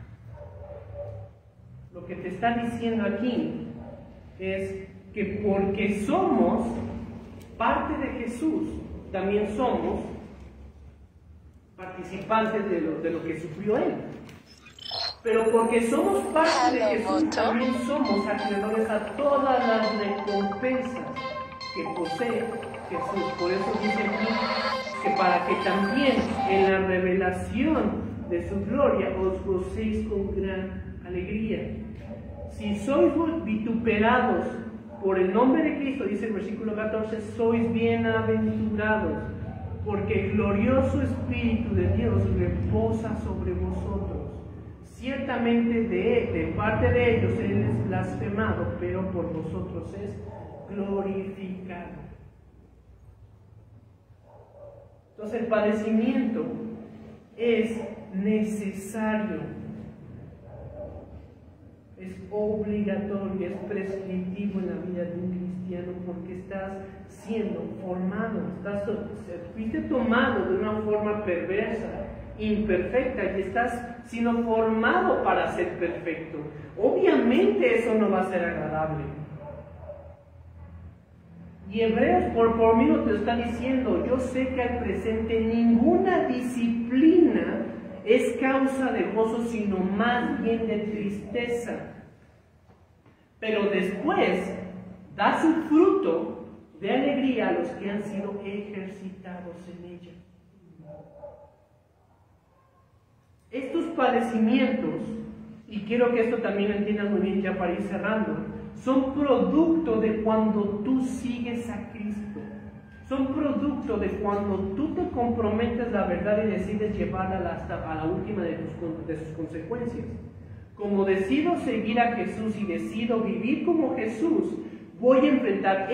Lo que te está diciendo aquí es que porque somos parte de Jesús, también somos participantes de lo que sufrió Él. Pero porque somos parte de Jesús, también somos acreedores a todas las recompensas que posee Jesús. Por eso dice aquí que para que también en la revelación de su gloria os gocéis con gran alegría. Si sois vituperados por el nombre de Cristo, dice el versículo 14, sois bienaventurados, porque el glorioso Espíritu de Dios reposa sobre vosotros. Ciertamente de parte de ellos Él es blasfemado, pero por vosotros es glorificado. Entonces el padecimiento es necesario, es obligatorio, es prescriptivo en la vida de un cristiano, porque estás siendo formado, fuiste tomado de una forma perversa, imperfecta, y estás siendo formado para ser perfecto. Obviamente eso no va a ser agradable. Y Hebreos por mí te está diciendo, yo sé que al presente ninguna disciplina es causa de gozo, sino más bien de tristeza. Pero después da su fruto de alegría a los que han sido ejercitados en ella. Estos padecimientos, y quiero que esto también lo entiendas muy bien ya para ir cerrando, son producto de cuando tú sigues a Cristo. Son producto de cuando tú te comprometes la verdad y decides llevarla hasta a la última de sus consecuencias. Como decido seguir a Jesús y decido vivir como Jesús, voy a enfrentar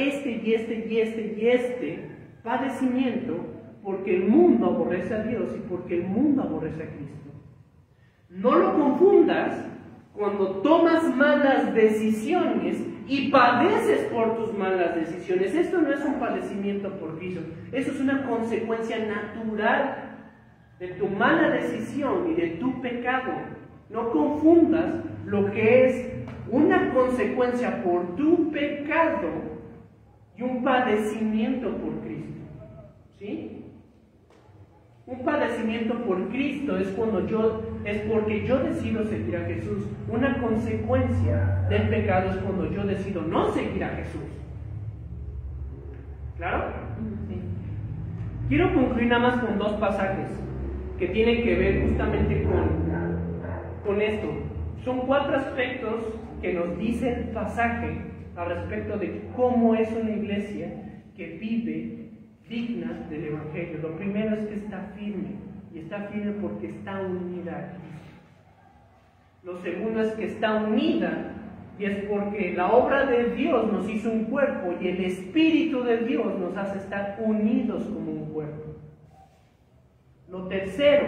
este padecimiento, porque el mundo aborrece a Dios y porque el mundo aborrece a Cristo. No lo confundas cuando tomas malas decisiones y padeces por tus malas decisiones. Esto no es un padecimiento por Cristo, eso es una consecuencia natural de tu mala decisión y de tu pecado. No confundas lo que es una consecuencia por tu pecado y un padecimiento por Cristo. ¿Sí? Un padecimiento por Cristo es porque yo decido seguir a Jesús. Una consecuencia del pecado es cuando yo decido no seguir a Jesús. ¿Claro? Sí. Quiero concluir nada más con dos pasajes que tienen que ver justamente con esto. Son 4 aspectos que nos dice el pasaje al respecto de cómo es una iglesia que vive digna del Evangelio. Lo primero es que está firme, y está firme porque está unida a Cristo. Lo segundo es que está unida, y es porque la obra de Dios nos hizo un cuerpo, y el Espíritu de Dios nos hace estar unidos como un cuerpo. Lo tercero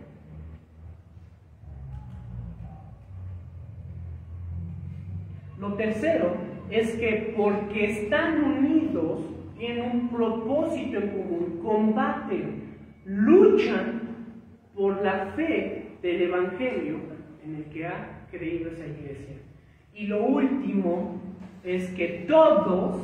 es que porque están unidos, tienen un propósito en común, combaten, luchan por la fe del Evangelio en el que ha creído esa iglesia. Y lo último es que todos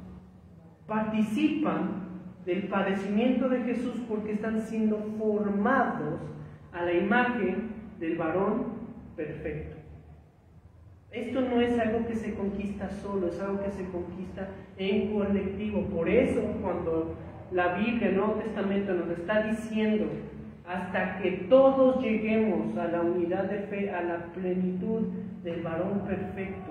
participan del padecimiento de Jesús porque están siendo formados a la imagen del varón perfecto. Esto no es algo que se conquista solo, es algo que se conquista en colectivo. Por eso cuando la Biblia, el Nuevo Testamento nos está diciendo hasta que todos lleguemos a la unidad de fe, a la plenitud del varón perfecto,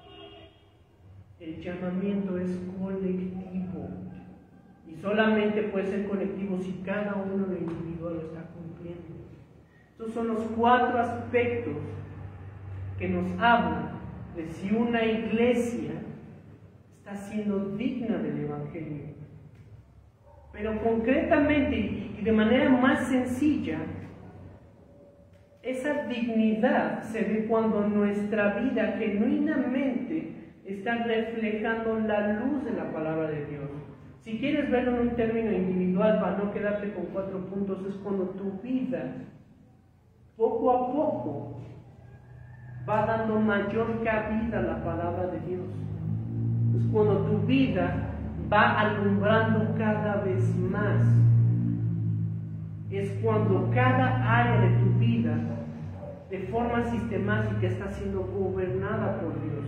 el llamamiento es colectivo. Y solamente puede ser colectivo si cada uno de los individuos lo está cumpliendo. Estos son los 4 aspectos que nos hablan de si una iglesia está siendo digna del Evangelio. Pero concretamente y de manera más sencilla, esa dignidad se ve cuando nuestra vida genuinamente está reflejando la luz de la palabra de Dios. Si quieres verlo en un término individual, para no quedarte con 4 puntos, es cuando tu vida, poco a poco, va dando mayor cabida a la palabra de Dios. Es cuando tu vida va alumbrando cada vez más. Es cuando cada área de tu vida, de forma sistemática, está siendo gobernada por Dios.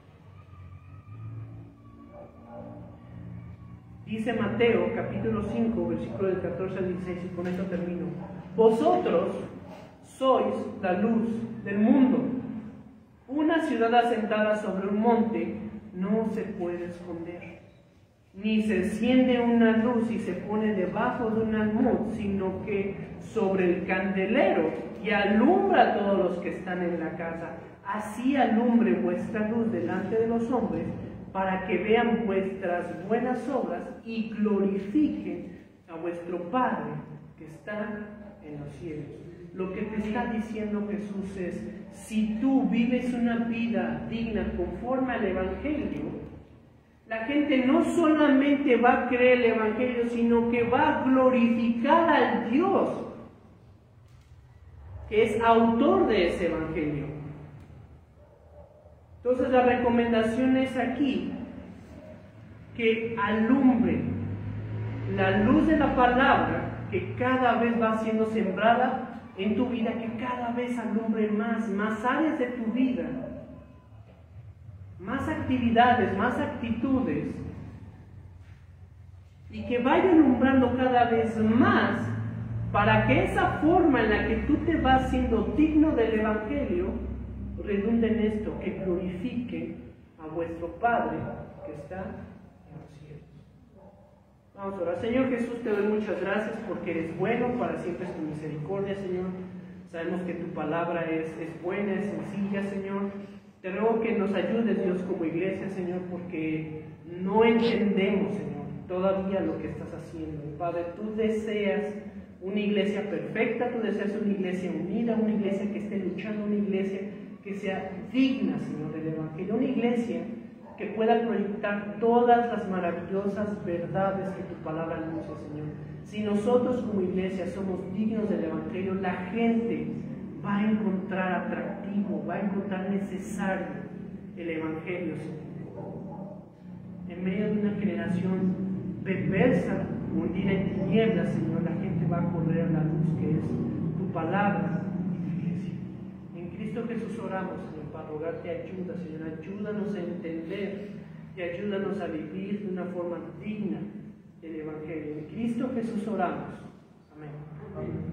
Dice Mateo, capítulo 5, versículo del 14 al 16, y con esto termino. Vosotros sois la luz del mundo. Una ciudad asentada sobre un monte no se puede esconder, ni se enciende una luz y se pone debajo de un almud, sino que sobre el candelero y alumbra a todos los que están en la casa. Así alumbre vuestra luz delante de los hombres, para que vean vuestras buenas obras y glorifiquen a vuestro Padre que está en los cielos. Lo que te está diciendo Jesús es, si tú vives una vida digna conforme al Evangelio, la gente no solamente va a creer el Evangelio, sino que va a glorificar al Dios que es autor de ese Evangelio. Entonces la recomendación es aquí que alumbre la luz de la palabra, que cada vez va siendo sembrada en tu vida, que cada vez alumbre más áreas de tu vida, más actividades, más actitudes, y que vaya alumbrando cada vez más para que esa forma en la que tú te vas siendo digno del Evangelio redunde en esto, que glorifique a vuestro Padre que está en los cielos. Vamos a orar. Señor Jesús, te doy muchas gracias porque eres bueno, para siempre es tu misericordia, Señor. Sabemos que tu palabra es buena, es sencilla, Señor. Te ruego que nos ayudes, Dios, como iglesia, Señor, porque no entendemos, Señor, todavía lo que estás haciendo. Padre, tú deseas una iglesia perfecta, tú deseas una iglesia unida, una iglesia que esté luchando, una iglesia que sea digna, Señor, del Evangelio, una iglesia que pueda proyectar todas las maravillosas verdades que tu palabra anuncia, Señor. Si nosotros como iglesia somos dignos del Evangelio, la gente va a encontrar atractivo, va a encontrar necesario el Evangelio, Señor. En medio de una generación perversa, hundida en tinieblas, Señor, la gente va a correr a la luz que es tu palabra y tu iglesia. En Cristo Jesús oramos, Señor, para rogarte ayuda, Señor. Ayúdanos a entender y ayúdanos a vivir de una forma digna el Evangelio. En Cristo Jesús oramos. Amén. Amén.